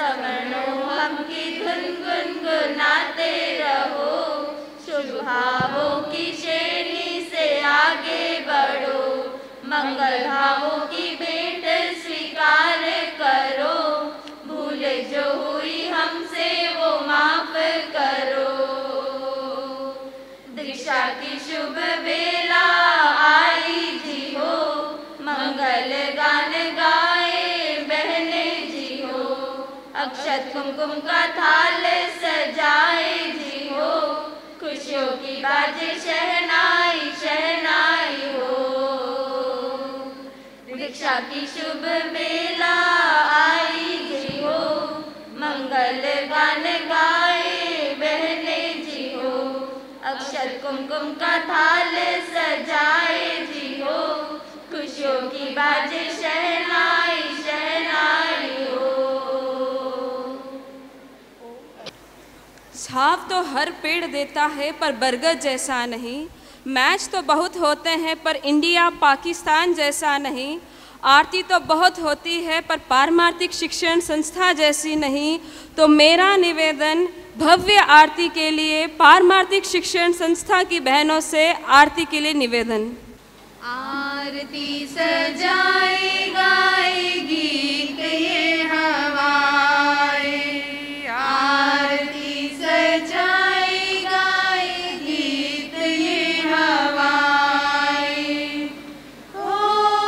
कुमकुम का थाल सजाए जी हो, खुशियों की बाजे शहनाई शहनाई हो। दीक्षा की शुभ बेला आई जी हो, मंगल गान गाए बहने जी हो। अक्षत कुमकुम का थाल सजाए जी हो, खुशियों की बाजे शहनाई शहनाई हो। छाव तो हर पेड़ देता है पर बरगद जैसा नहीं। मैच तो बहुत होते हैं पर इंडिया पाकिस्तान जैसा नहीं। आरती तो बहुत होती है पर पारमार्थिक शिक्षण संस्था जैसी नहीं। तो मेरा निवेदन भव्य आरती के लिए पारमार्थिक शिक्षण संस्था की बहनों से आरती के लिए निवेदन। आरती सजाए गाए गीत ये हवाए, आरती सजाए गाए गीत ये हवाए। ओ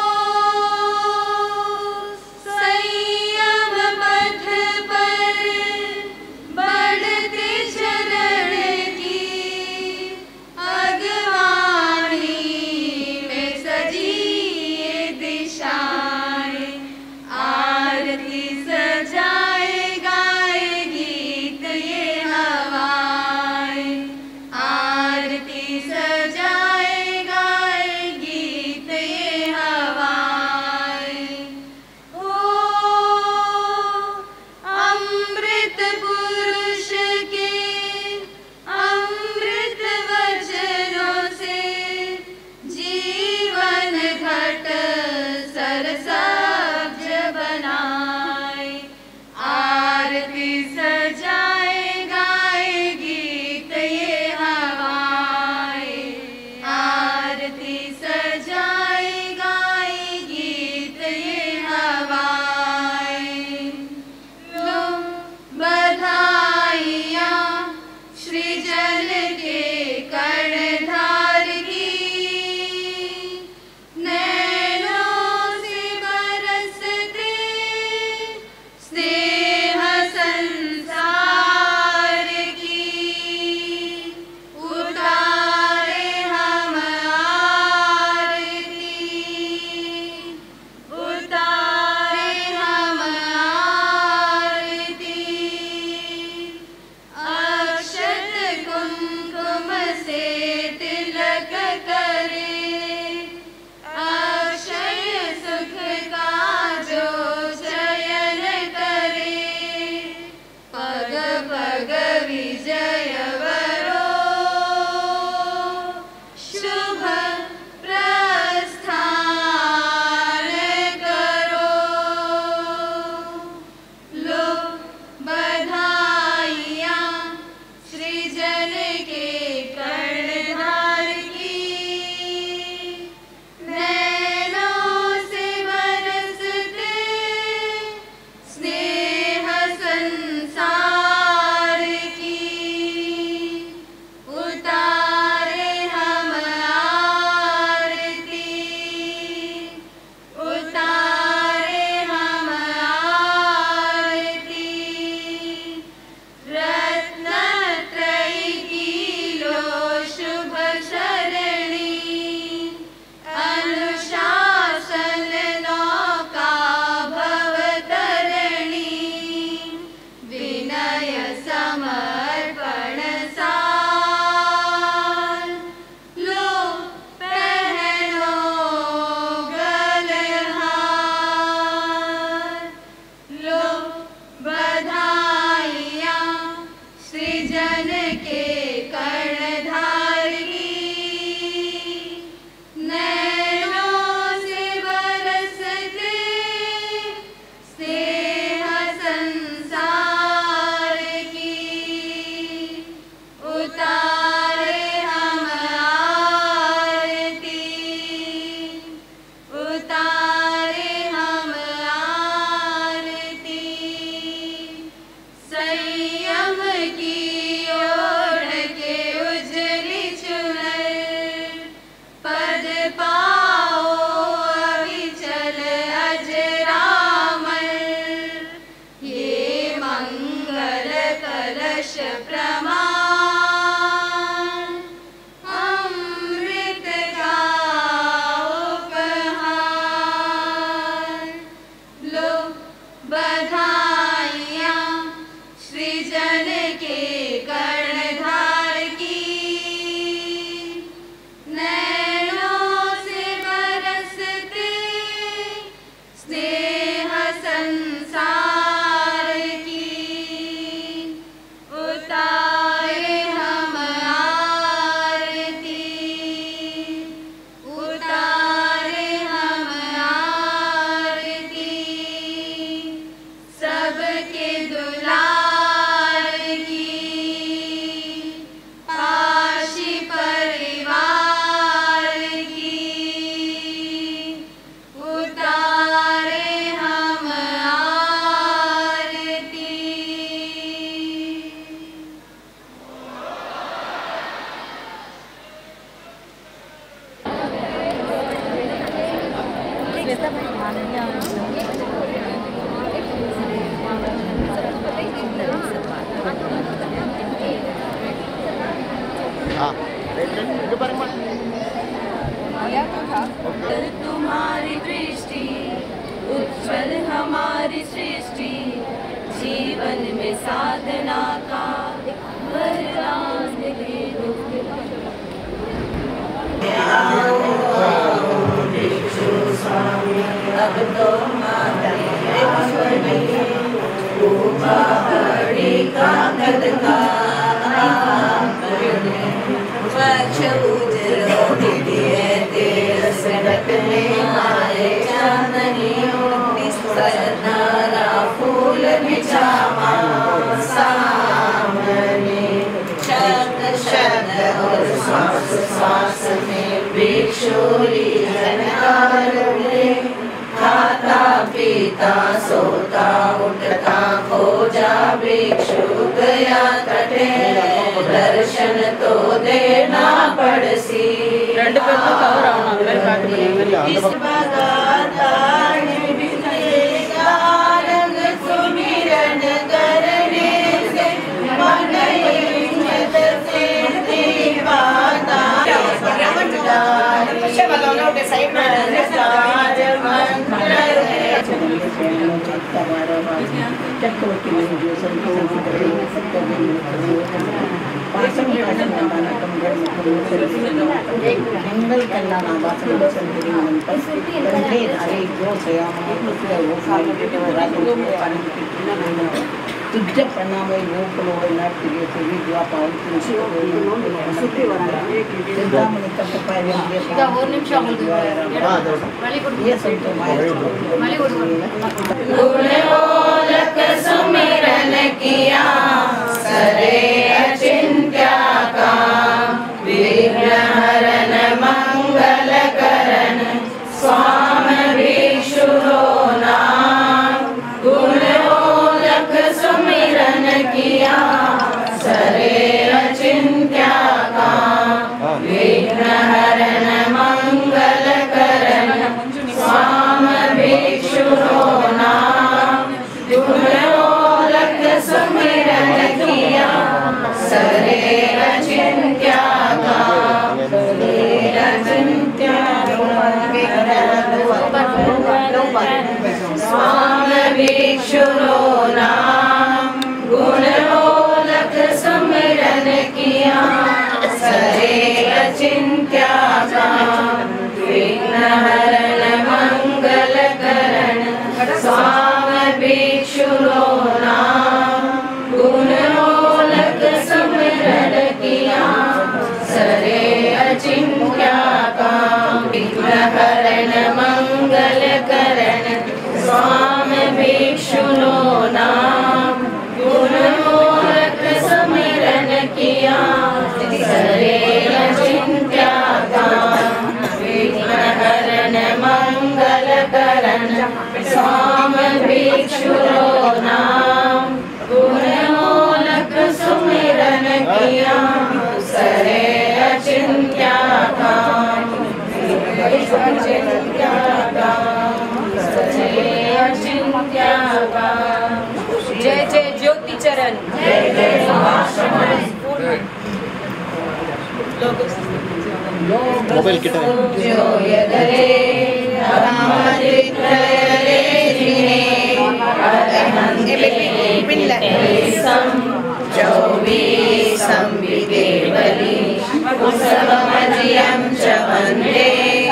संयम पथ पर बढ़ते चरण की अगवानी में सजी ये दिशाएं। आरती सजाए गाए गीत ये हवाएं, आरती सजाए गाए गीत ये हवाएं। ओ अमृत पुरुष के अमृत वचनों से जीवन घट सरसब्ज बनाए। आरती सजाए गाए गीत ये हवाएं, आरती सजाए गाए गीत ये हवाएं। लो बधाइयाँ सृजन के कर्णधार की, नैनों से बरसते स्नेह संसार की। उतारे हम आरती, उतारे हम आरती। अक्षत कुमकुम से तिलक करे, अक्षय सुख का जो चयन करे। पग पग विजय वरो, शुभ प्रस्थान करो। लो बधाइयाँ सृजन के कर्णधार की, नैनों से बरसते स्नेह संसार की। उतारे हम आरती, उतारे हम आरती। रत्नत्रयी की लो शुभ शरणी, अनुशासन नौका भवतरणी। विनय समर्पण सार, लो पहनो गलहार। लो बधाइयाँ सृजन के कर्णधार की, नैनों से बरसते स्नेह संसार की। उतारे हम आरती, उतारे हम आरती। संयम की ओढ़ तुम्हारी दृष्टि उज्जवल हमारी सृष्टि, जीवन में साधना का वरदान दे दो। अब तो बड़ी कागज का सड़क में आए चांदनी सरनारा फूल बिछावा सामने, शब्द शब्द और सांस सांस में भिक्षुरी जनकार उठे, खाता पीता सोता उठता खोजा भिक्षु गया तटे, दर्शन तो देना पड़सी इस बगातान विजयेगा रंग सुमिरन करने से मन इज्जत से दीवाना मंगल कल्याण तुझे प्रणाम लोकलो नाट्य सभी द्वाप सिद्धामणि तत्पाय ये सब गुणोलक सुमिरन किया सरे अचिंत्या का, विघ्न हरन मंगल करण स्वामी भिक्षु नाम। गुणोलक सुमिरन किया सरे अचिंत्या का, विघ्न हरन मंगल करण स्वामी भिक्षु नाम। गुणोलक सुमिरन किया सरे अचिंत्या का, अचिंत्या स्वामी भिक्षु नाम। गुणोलक सुमिरन किया सरे अचिंत्या का, विघ्न हरन मंगल करण स्वामी भिक्षु नाम। गुणोलक सुमिरन किया सरे अचिंत्या का, विघ्न हरन मंगल करण स्वामी भिक्षु नाम। गुणोलक सुमिरन किया सरे अचिंत्या का, विघ्न हरन मंगल करण स्वामी भिक्षु नाम। गुणोलक सुमिरन किया सरे अचिंत्या का, अचिंत्या का, सरे अचिंत्या का। जय जय ज्योति चरण, जय जय मोबाइल कितना चौबीसं विदेवली उत्सवमजियं च वन्दे,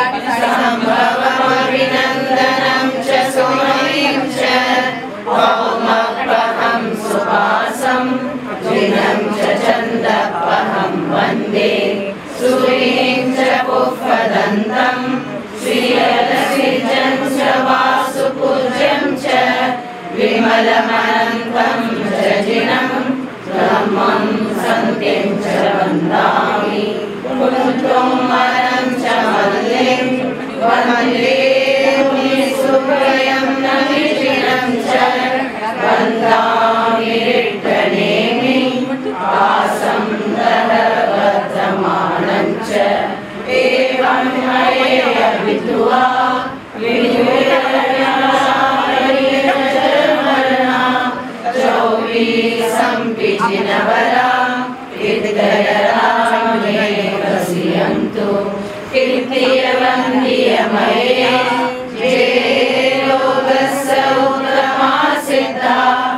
सम्भवमभिनन्दनं च सुमतिं च भौमप्रहं सुवासं जिनं च चन्दपहं वन्दे, सूर्यं च पुष्पदन्तं श्रियरसिजं च वासुपूज्यं च विमलमनन्तं च जिनं ब्रह्मं सन्तिं च वन्दामि। कुन्तुमरं च मल्लिं वन्दे मुनिसुभयं नमिषिणं च वन्दामि रिक्तनेमि आसं दहवर्धमानं च एवं हये अभिद्वा विद्वे जिनवरा हृदयरामे वसियन्तु कीर्तियवन्द्यमये ये लोकस्य उत्तमा सिद्धा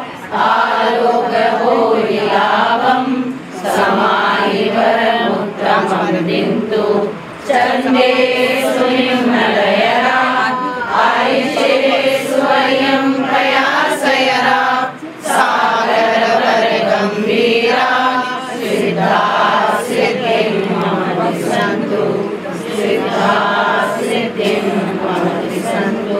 आरोग्यभूरिलाभं समाहिवरमुत्तमं चण्डे सुनिम्नलयरा आयुषे स्वयं प्रयासयरा सागरवरगम्भीरा सिद्धा सिद्धिं मम सन्तु सिद्धा सिद्धिं मम सन्तु।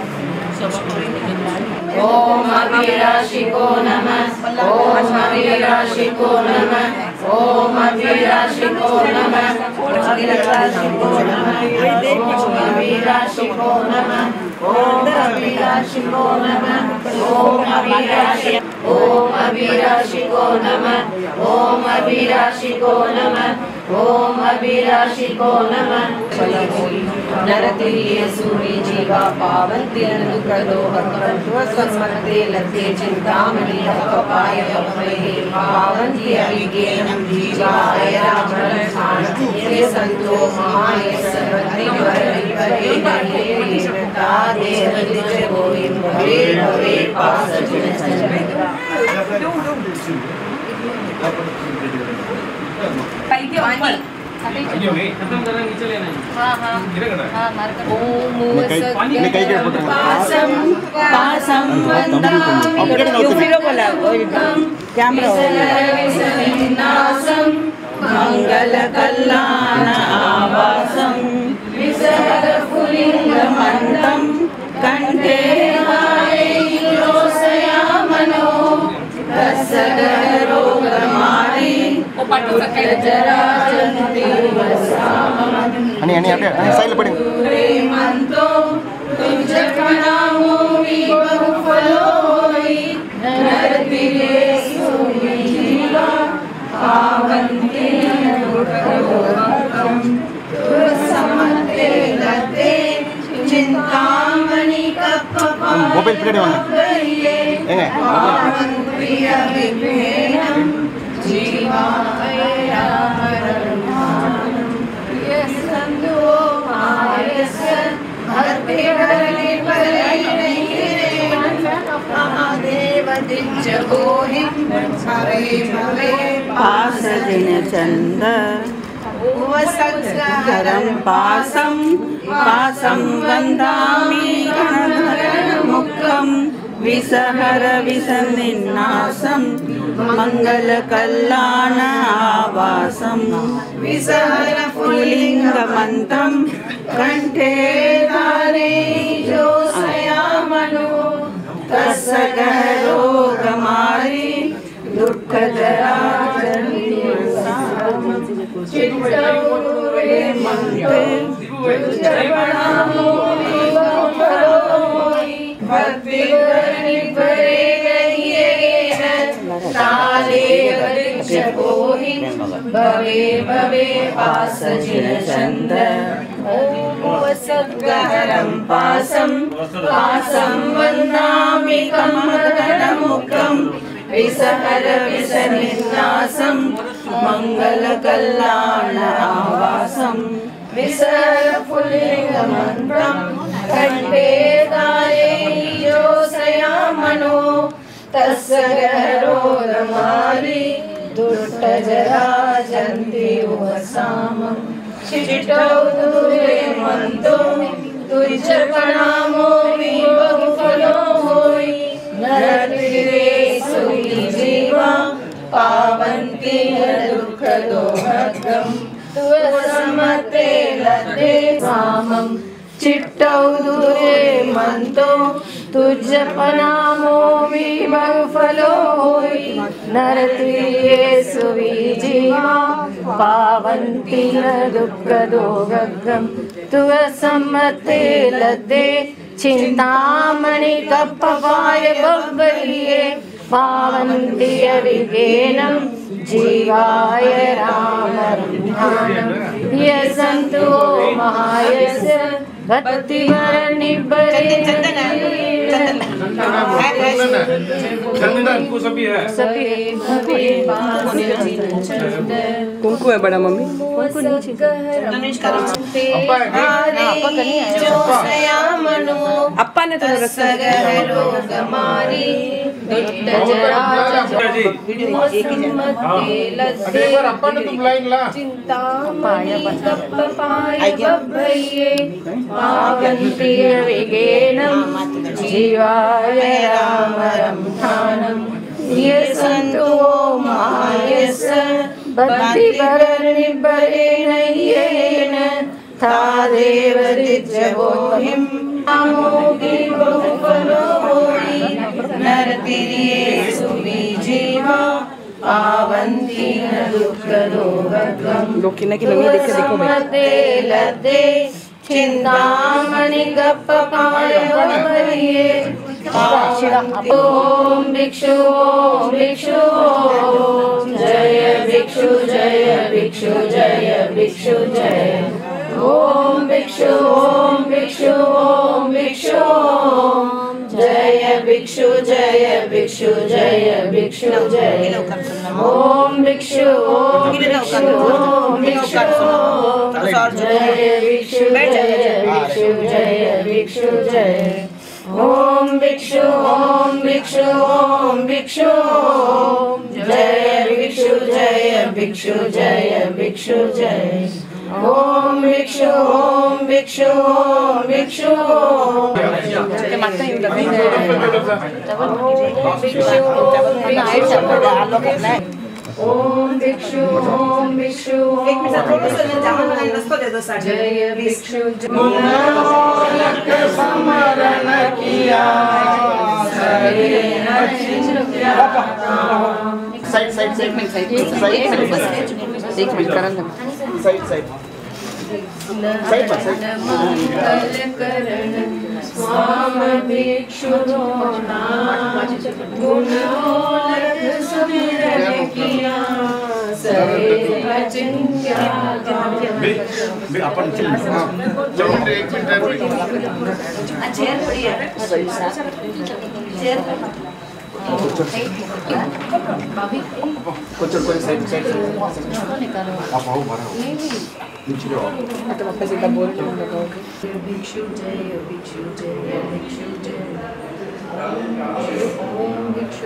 ओम अभिराशिको नमः ओम अभिराशिको नमः ओम अभिराशिको नमः अभिराशिको नमः ओम अभिराशिको नमः ओम अभिराशिको नमः ओम अभिराशि ओम अभिराशिको नमः ओम अभिराशिको नमः ओम अभिराशिको नमः। नरतिर्ये सूरी जीवा पावन्ति अनुकरो हर्षस्मते लते चिन्तामणि कपाय कपये पावन्ति अभिज्ञानं जीवाय रामरक्षाण ये संतो महाय सर्वत्र वरविपरे देवता देवदिच गोविंद भवे भवे पासजिन संजय। खत्म करना नीचे लेना है। हाँ हाँ हाँ मार्कर। ओम पासम पासम विसर्विसन्नासं मंगल कल्याण आवासं विसर्ग पुलिंगमन्तं कंठे योषयामनो तस्सगरोगमारी अनि अनि अपने अनि साइल पड़े मंतो तुझे प्रणामो विभव फलोई नरतिरे सुनी जीवा पावन्ते दुर्गम तुरसमते लते चिंतामणि कप्पा मोबाइल प्लेट वाला एंगे पावन्ते अभिप्रेम जीवाय रामरक्षाणं यस्सन्तो मायस्य भक्तिहरि परिणैरेण महादेवदिच्च गोहिं हरे भवे पासजिन चंद वसत्करं पासं पासं वन्दामि गणधरमुखं विसहर विसन्निन्नासं मंगलकल्याण आवासं विसहर पुलिंगमन्तं कंठे धारे योषयामनो तस्य गहरोगमारी दुःखजरा चित्तौरे मन्ते प्रणामो विभवफलोई भक्तिवरि परे गह्येन ताले वृक्षपोहि भवे भवे पासजिन चन्द वसद्गहरं पासं पासं वन्दामि कमलगणमुखं विसहर विसन्निन्नासं मंगलकल्याण आवासं विसहर पुल्लिंगमन्तं कंठे धारे योषयामनो तस्य गहरोगमारी दुष्टजरा जन्ति उपसामं चिट्टौ दूरे मन्तो तुझ प्रणामो विभवफलो होई नरतिरे सुई जीवा पावन्ति दुःखदोहगं तुवसमते लते सामं चिट्टौ दूरे मन्तो तुझ प्रणामो विभवफलो होई नरतिरे सुई जीवा पावन्ति दुःखदोहगं तुवसमते लते चिंतामणि कप्पवाय बब्बरिये पावन्ति अभिज्ञानं जीवाय रामरक्षाणं यस्सन्तो महायस्य भक्तिवरनिभरे चंदन को सभी है कुंकू है बड़ा मम्मी अप्पा ने तो जीवाय रामरं ठानं ये संतो मायस भक्ति परनिबरेण तादेव दिज्जवोहिं अमोघि बहुफलोहि नरतिर्ये सुविजीवा पावन्ति न दुःखदोहत्वं समते लते चिंतामणि गप्पकाय भये ओम भिक्षु ओम भिक्षु ओम जय भिक्षु जय भिक्षु जय भिक्षु जय ओम भिक्षु ओम भिक्षु ओम भिक्षु ओम जय भिक्षु जय भिक्षु जय भिक्षु जय ओम भिक्षु ओम भिक्षु ओम भिक्षु जय भिक्षु जय भिक्षु जय भिक्षु जय ओम भिक्षु ओम भिक्षु ओम भिक्षु ओम जय भिक्षु जय भिक्षु जय भिक्षु जय ओम भिक्षु ओम भिक्षु ओम भिक्षु ओम ओम भिक्षु ओम भिक्षु एक मिनट थोड़ा सा जान नसको दे दो साइड जय भिक्षु मनोरथ समरण किया सरे नचिंत्या साइड साइड साइड में साइड साइड एक मिनट करन साइड साइड साइड पर साइड मंगल करण स्वाम भिक्षु होना गुणोलक सुमिरन किया सरे अचिंत्य अपन चलो एक मिनट चेयर पड़ी है चेयर कुछ कोई साइड साइड आप आओ बाहर नीचे आओ तो वापस एक बोल के लगाओगे भिक्षु जय भिक्षु जय भिक्षु जय ओम भिक्षु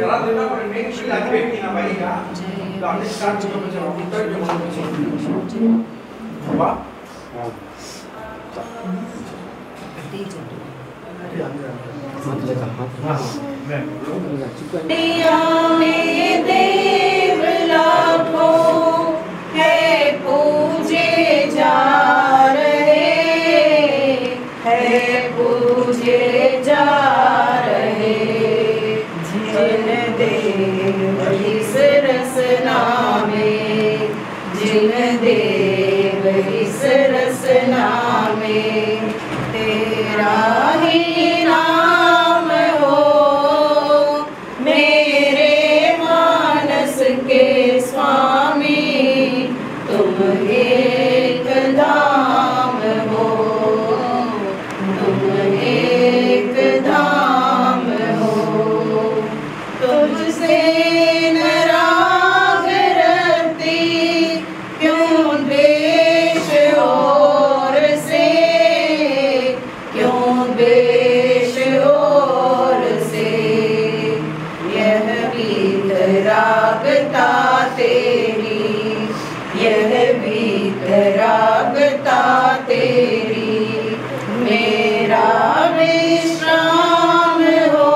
में देव लाखों है पूजे जा रहे है पूजे जा रहे जिन देव इस रसना में जिन देव इस रसना में तेरा ही नाम हो मेरे मानस के स्वामी तुम एक धाम हो तुम एक धाम हो तुझसे नाराज रहती क्यों द्वेष और से क्यों द्वेष और से यह वीतरागता तेरी यह वीतरागता तेरी मेरा विश्राम हो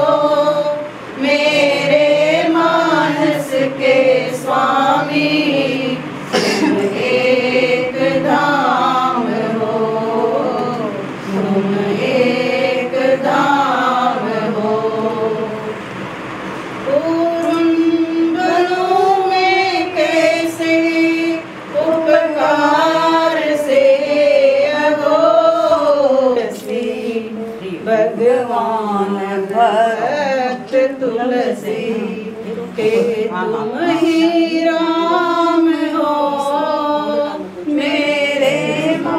मेरे मानस के स्वामी तुम एक धाम हो तुम एक धाम हो कुरुंबलों में कैसे उपकार से अघोषी भगवान भक्त तुलसी के तुम ही राम हो मेरे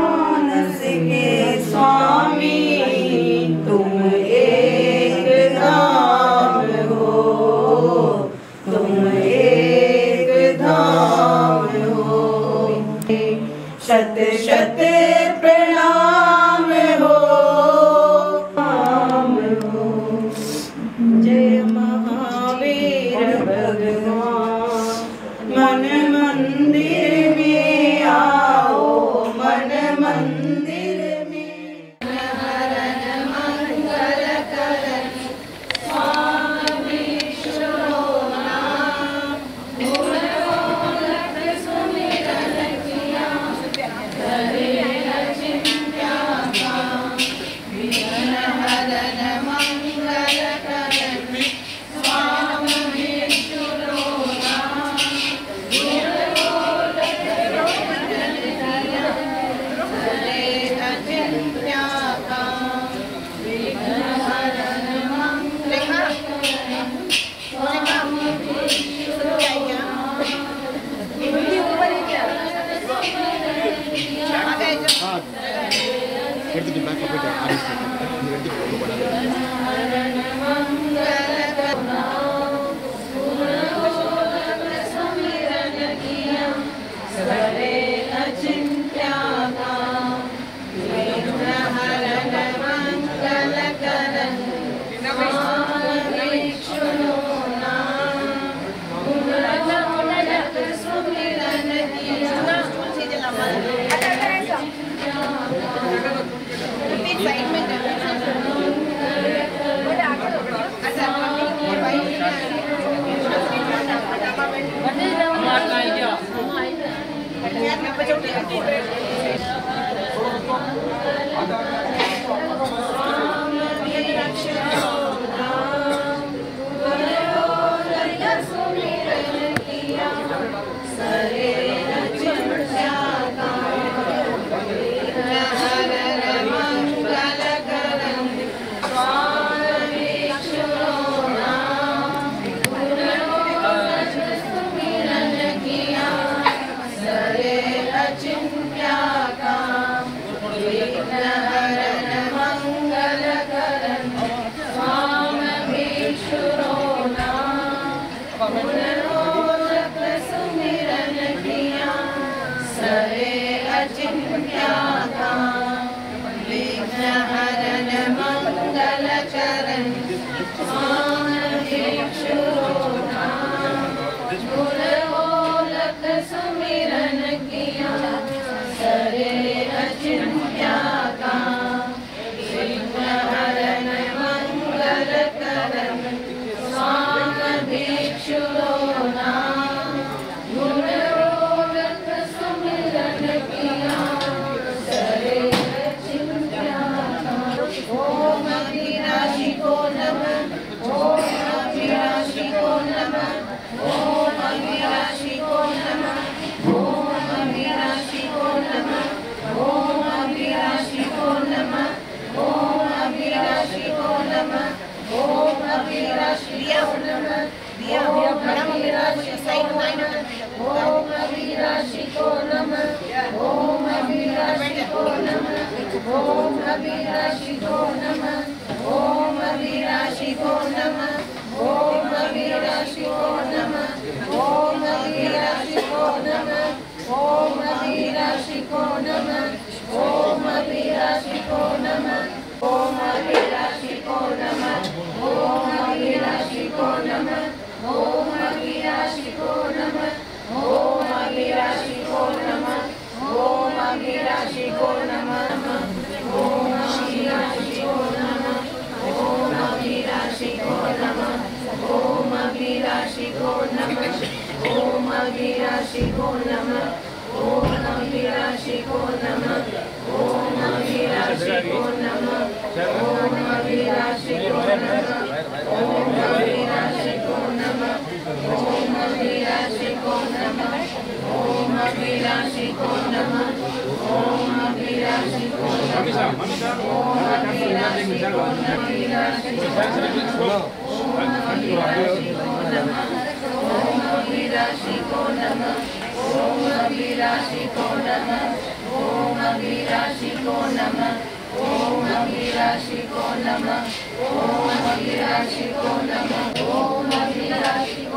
मानस के स्वामी तुम एक धाम शत शत प्रणाम हो जय महावीर भगवान। मन मंदिर में आओ, मन मंदिर में हरण मंगल करण स्वामी विष्णु नाम गुण गोलक सुमिरन किया करे अचिंत्य काम विघ्न हरण मंगल करण स्वामी विष्णु नाम गुण गोलक सुमिरन किया करे अचिंत्य काम विघ्न हरण मंगल करण स्वामी विष्णु नाम ऊपर ही क्या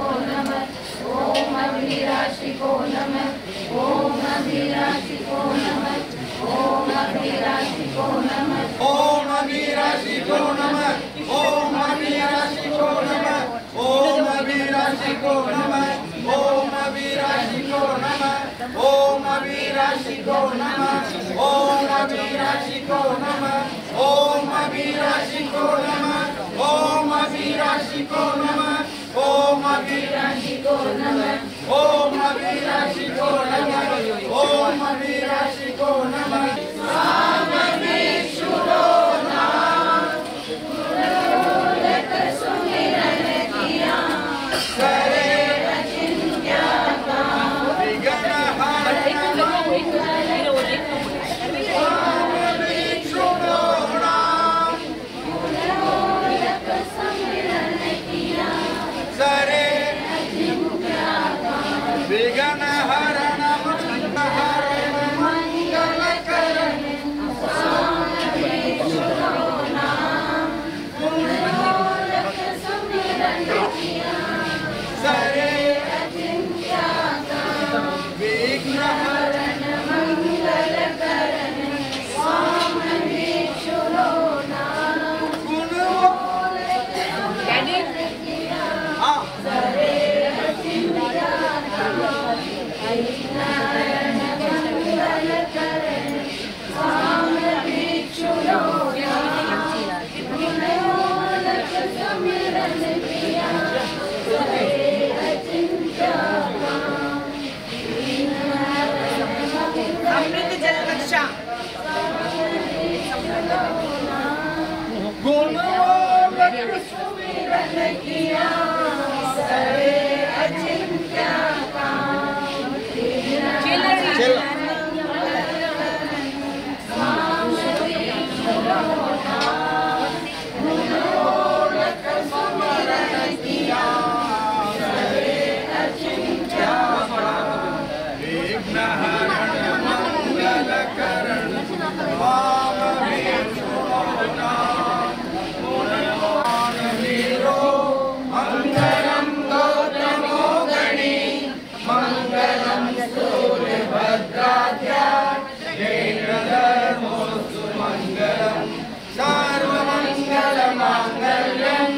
ओम अभिलाषिको नमः ओम अभिलाषिको नमः अभिराशि को नमः ओम अभिराशि को नमः ओम अभिराशि को नमः ओम अभिराशि को नमः ओम अभिराशि को नमः ओम अभिराशि को नमः ओम अभिराशि को नमः सामवेशुरो नाम गुरुलक सुमिरन किया करे अचिंत्य काम विघ्न हरण सामवेशुरो नाम गुरुलक सुमिरन किया करे अचिंत्य काम विघ्न हरण हरण मंगल करण सरे अचिंत्य विघ्न हरण मंगल करण सामवेशुरो नाम गुणोलक सरे अचिंत्य विघ्न हरण मंगल करण सामवेशुरो नाम गुणोलक सुमिरन किया अमृत जल रक्षा गुणोलक सुमिरन किया सरे अचिंत्य काम गुणोलक सुमिरन किया सरे अचिंत्य विघ्न हरण मंगल करण वामवेशुरो नाम गुणवान वीरो मंगलम गौतमो गणी मंगलम सूर्यभद्राध्या जैनधर्मोऽस्तु मंगलम सर्वमंगल मांगल्यम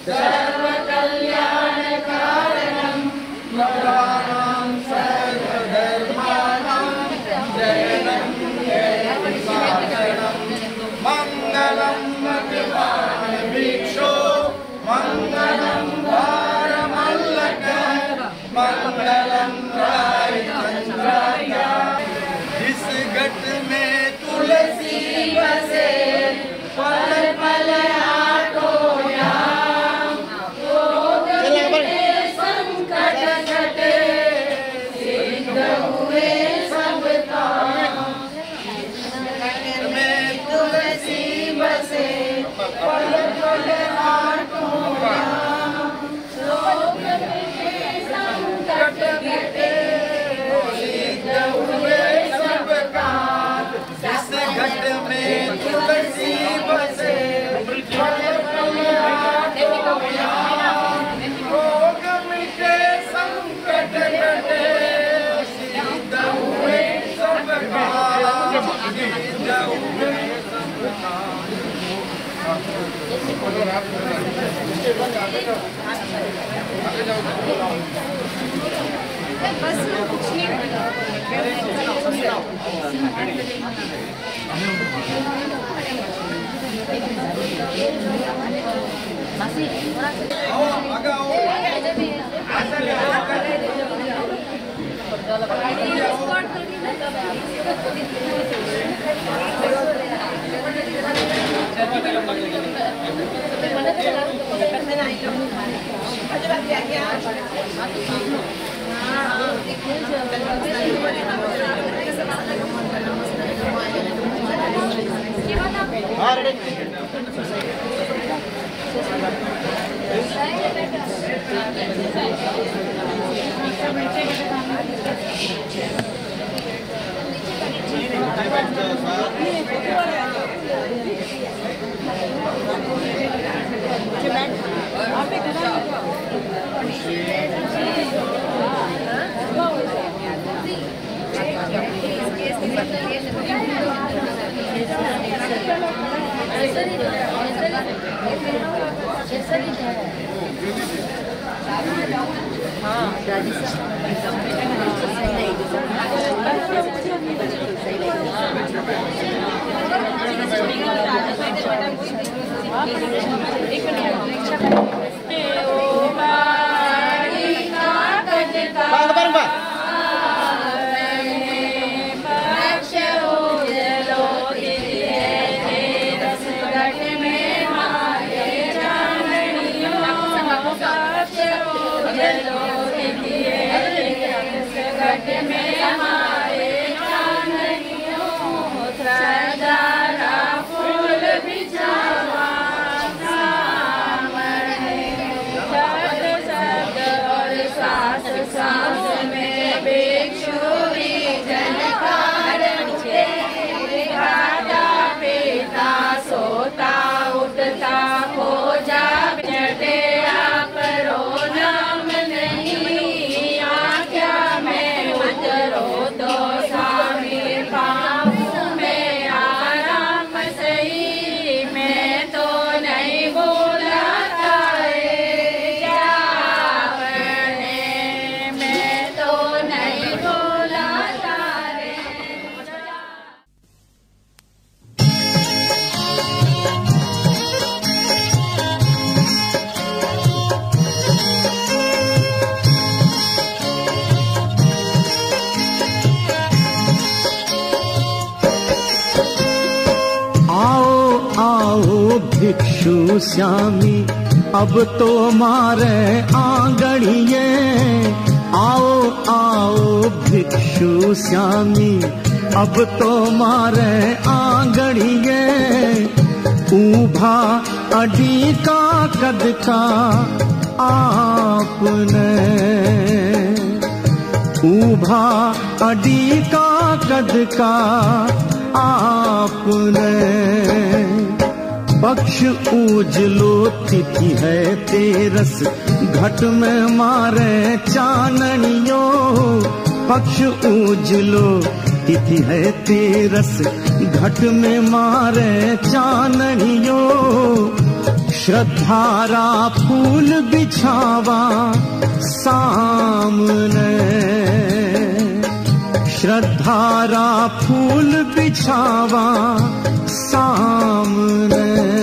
सर्वकल्याणकारणम मंगलानां सर्वधर्माणां जयनं जयविभाषणं मंगलं भगवान् भिक्षो मंगलं भारमल्लकः मंगलं रायचन्द्रार्या जिस घट में तुलसी बसे पल पल आठो याम रोग मिटे संकट घटे सिद्ध हुए सब काम में तुलसी बसे पल पल आठो याम रोग मिटे संकट घटे सिद्ध हुए सब काम जिस घट में तुलसी बसे पल पल आठो याम रोग मिटे संकट घटे सिद्ध हुए सब काम सिद्ध हुए सब काम बस कुछ हाँ भिक्षु श्यामी अब तो मारे आंगड़िए, आओ आओ भिक्षु श्यामी अब तो मारे आंगड़िए। ऊभा अडी का कद का आपने, ऊभा अडी का कद का आपने। पक्ष उजलो तिथि है तेरस, घट में मारे चाननियो। पक्ष उजलो तिथि है तेरस, घट में मारे चाननियो। श्रद्धारा फूल बिछावा सामने, श्रद्धारा फूल बिछावा सामने।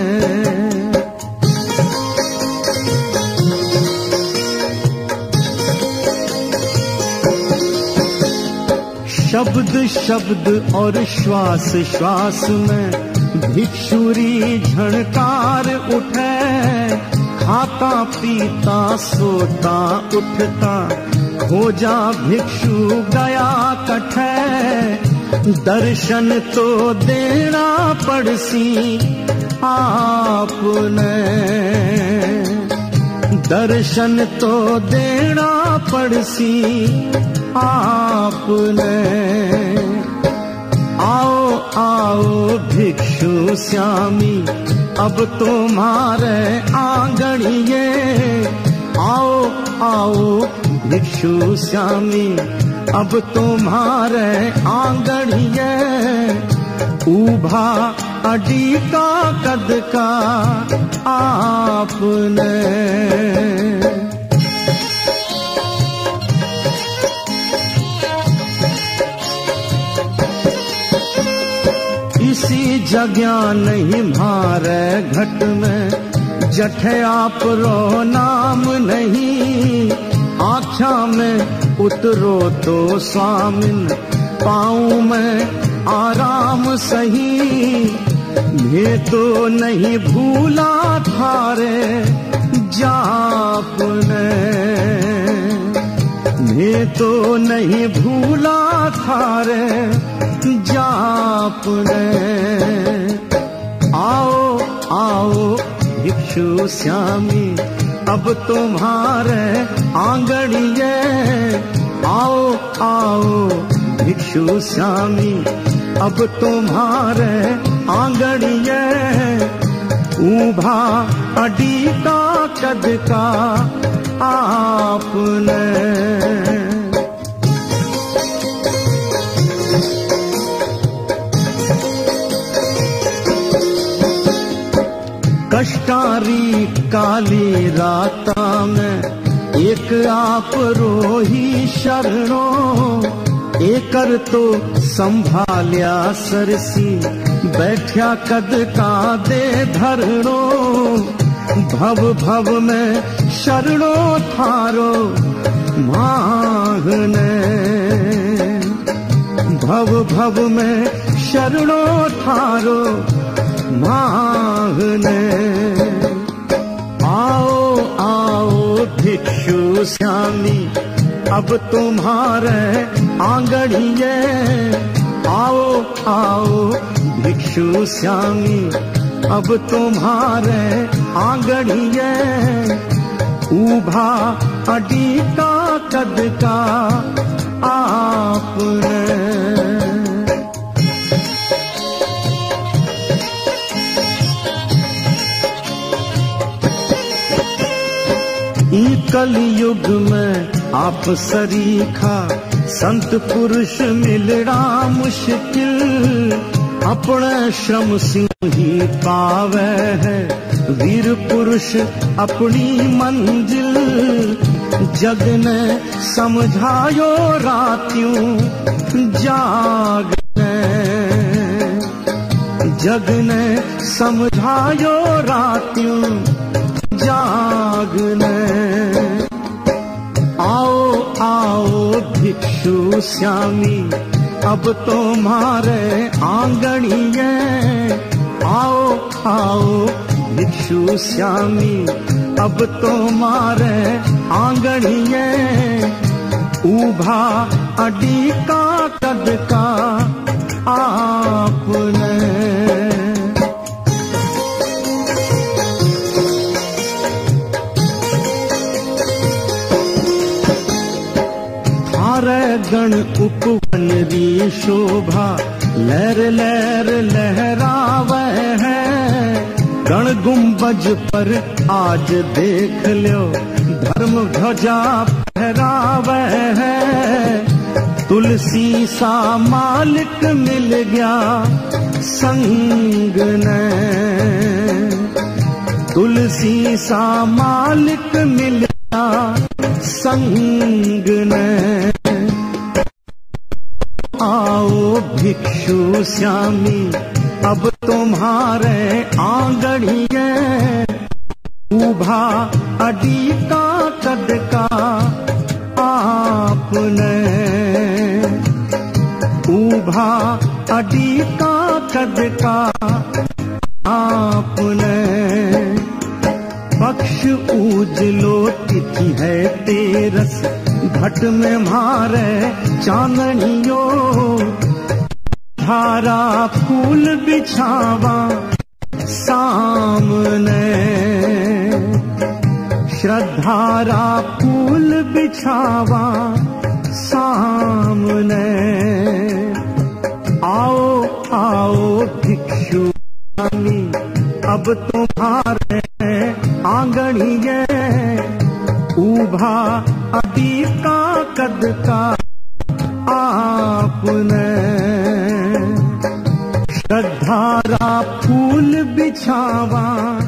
शब्द शब्द और श्वास श्वास में भिक्षुरी झणकार उठे। खाता पीता सोता उठता, खोजा भिक्षु गया कठे। दर्शन तो देना पड़सी आपने, दर्शन तो देना पड़सी आपने। आओ आओ भिक्षु श्यामी अब तुम्हारे आंगणिए। आओ आओ भिक्षु श्यामी अब तुम्हारे आंगणिए। ऊभा अडी का कद का आपने। इसी जगह नहीं मारे घट में, जठे आप रो नाम नहीं। आख्या में उतरो तो स्वामिन, पाऊं मैं आराम सही। मैं तो नहीं भूला थारे जापने, मैं तो नहीं भूला थारे जापने। आओ आओ भिक्षु श्यामी अब तुम्हारे आंगणिए। आओ आओ भिक्षु श्यामी अब तुम्हारे आंगणिए। ऊभा अडी का कद का आपने। कष्टारी काली राता में एक आप रोही शरणो। एकर तो संभालिया सरसी बैठा कद का दे धरणो, भव भव में शरणो थारो मांगने। भव भव में शरणो थारो मांगने। आओ आओ भिक्षु श्यामी अब तुम्हारे आंगणिये। आओ आओ भिक्षु श्यामी अब तुम्हारे आंगणिये। ऊभा अडी का कद का आपने। कलयुग में आप सरीखा संत पुरुष मिलना मुश्किल। अपने श्रम सिंह ही पावे है वीर पुरुष अपनी मंजिल। जग ने समझायो रात्यों जागने। जग ने समझायो रात्यों जागने। आओ आओ भिक्षु श्यामी अब तुम्हारे आंगणिये। आओ आओ भिक्षु श्यामी अब तुम्हारे आंगणिये। ऊभा अडी का कद का आपने। गण उपवन री शोभा लहर लहर लहरावे है। गण गुंबज पर आज देख लो धर्म ध्वजा फहरावे है। तुलसी सा मालिक मिल गया संग ने। तुलसी सा मालिक मिल गया संग ने। आओ भिक्षु श्यामी अब तुम्हारे आंगणिये। ऊभा अडी का कद का आपने। ऊभा अडी का कद का आपने। पक्ष उजलो तिथि है तेरस घट में मारे चांदनियो। धारा फूल बिछावा सामने। श्रद्धारा फूल बिछावा सामने। आओ आओ भिक्षु श्यामी अब तुम्हारे आंगणिये। ऊभा अडी का कद का आपने। श्रद्धारा फूल बिछावा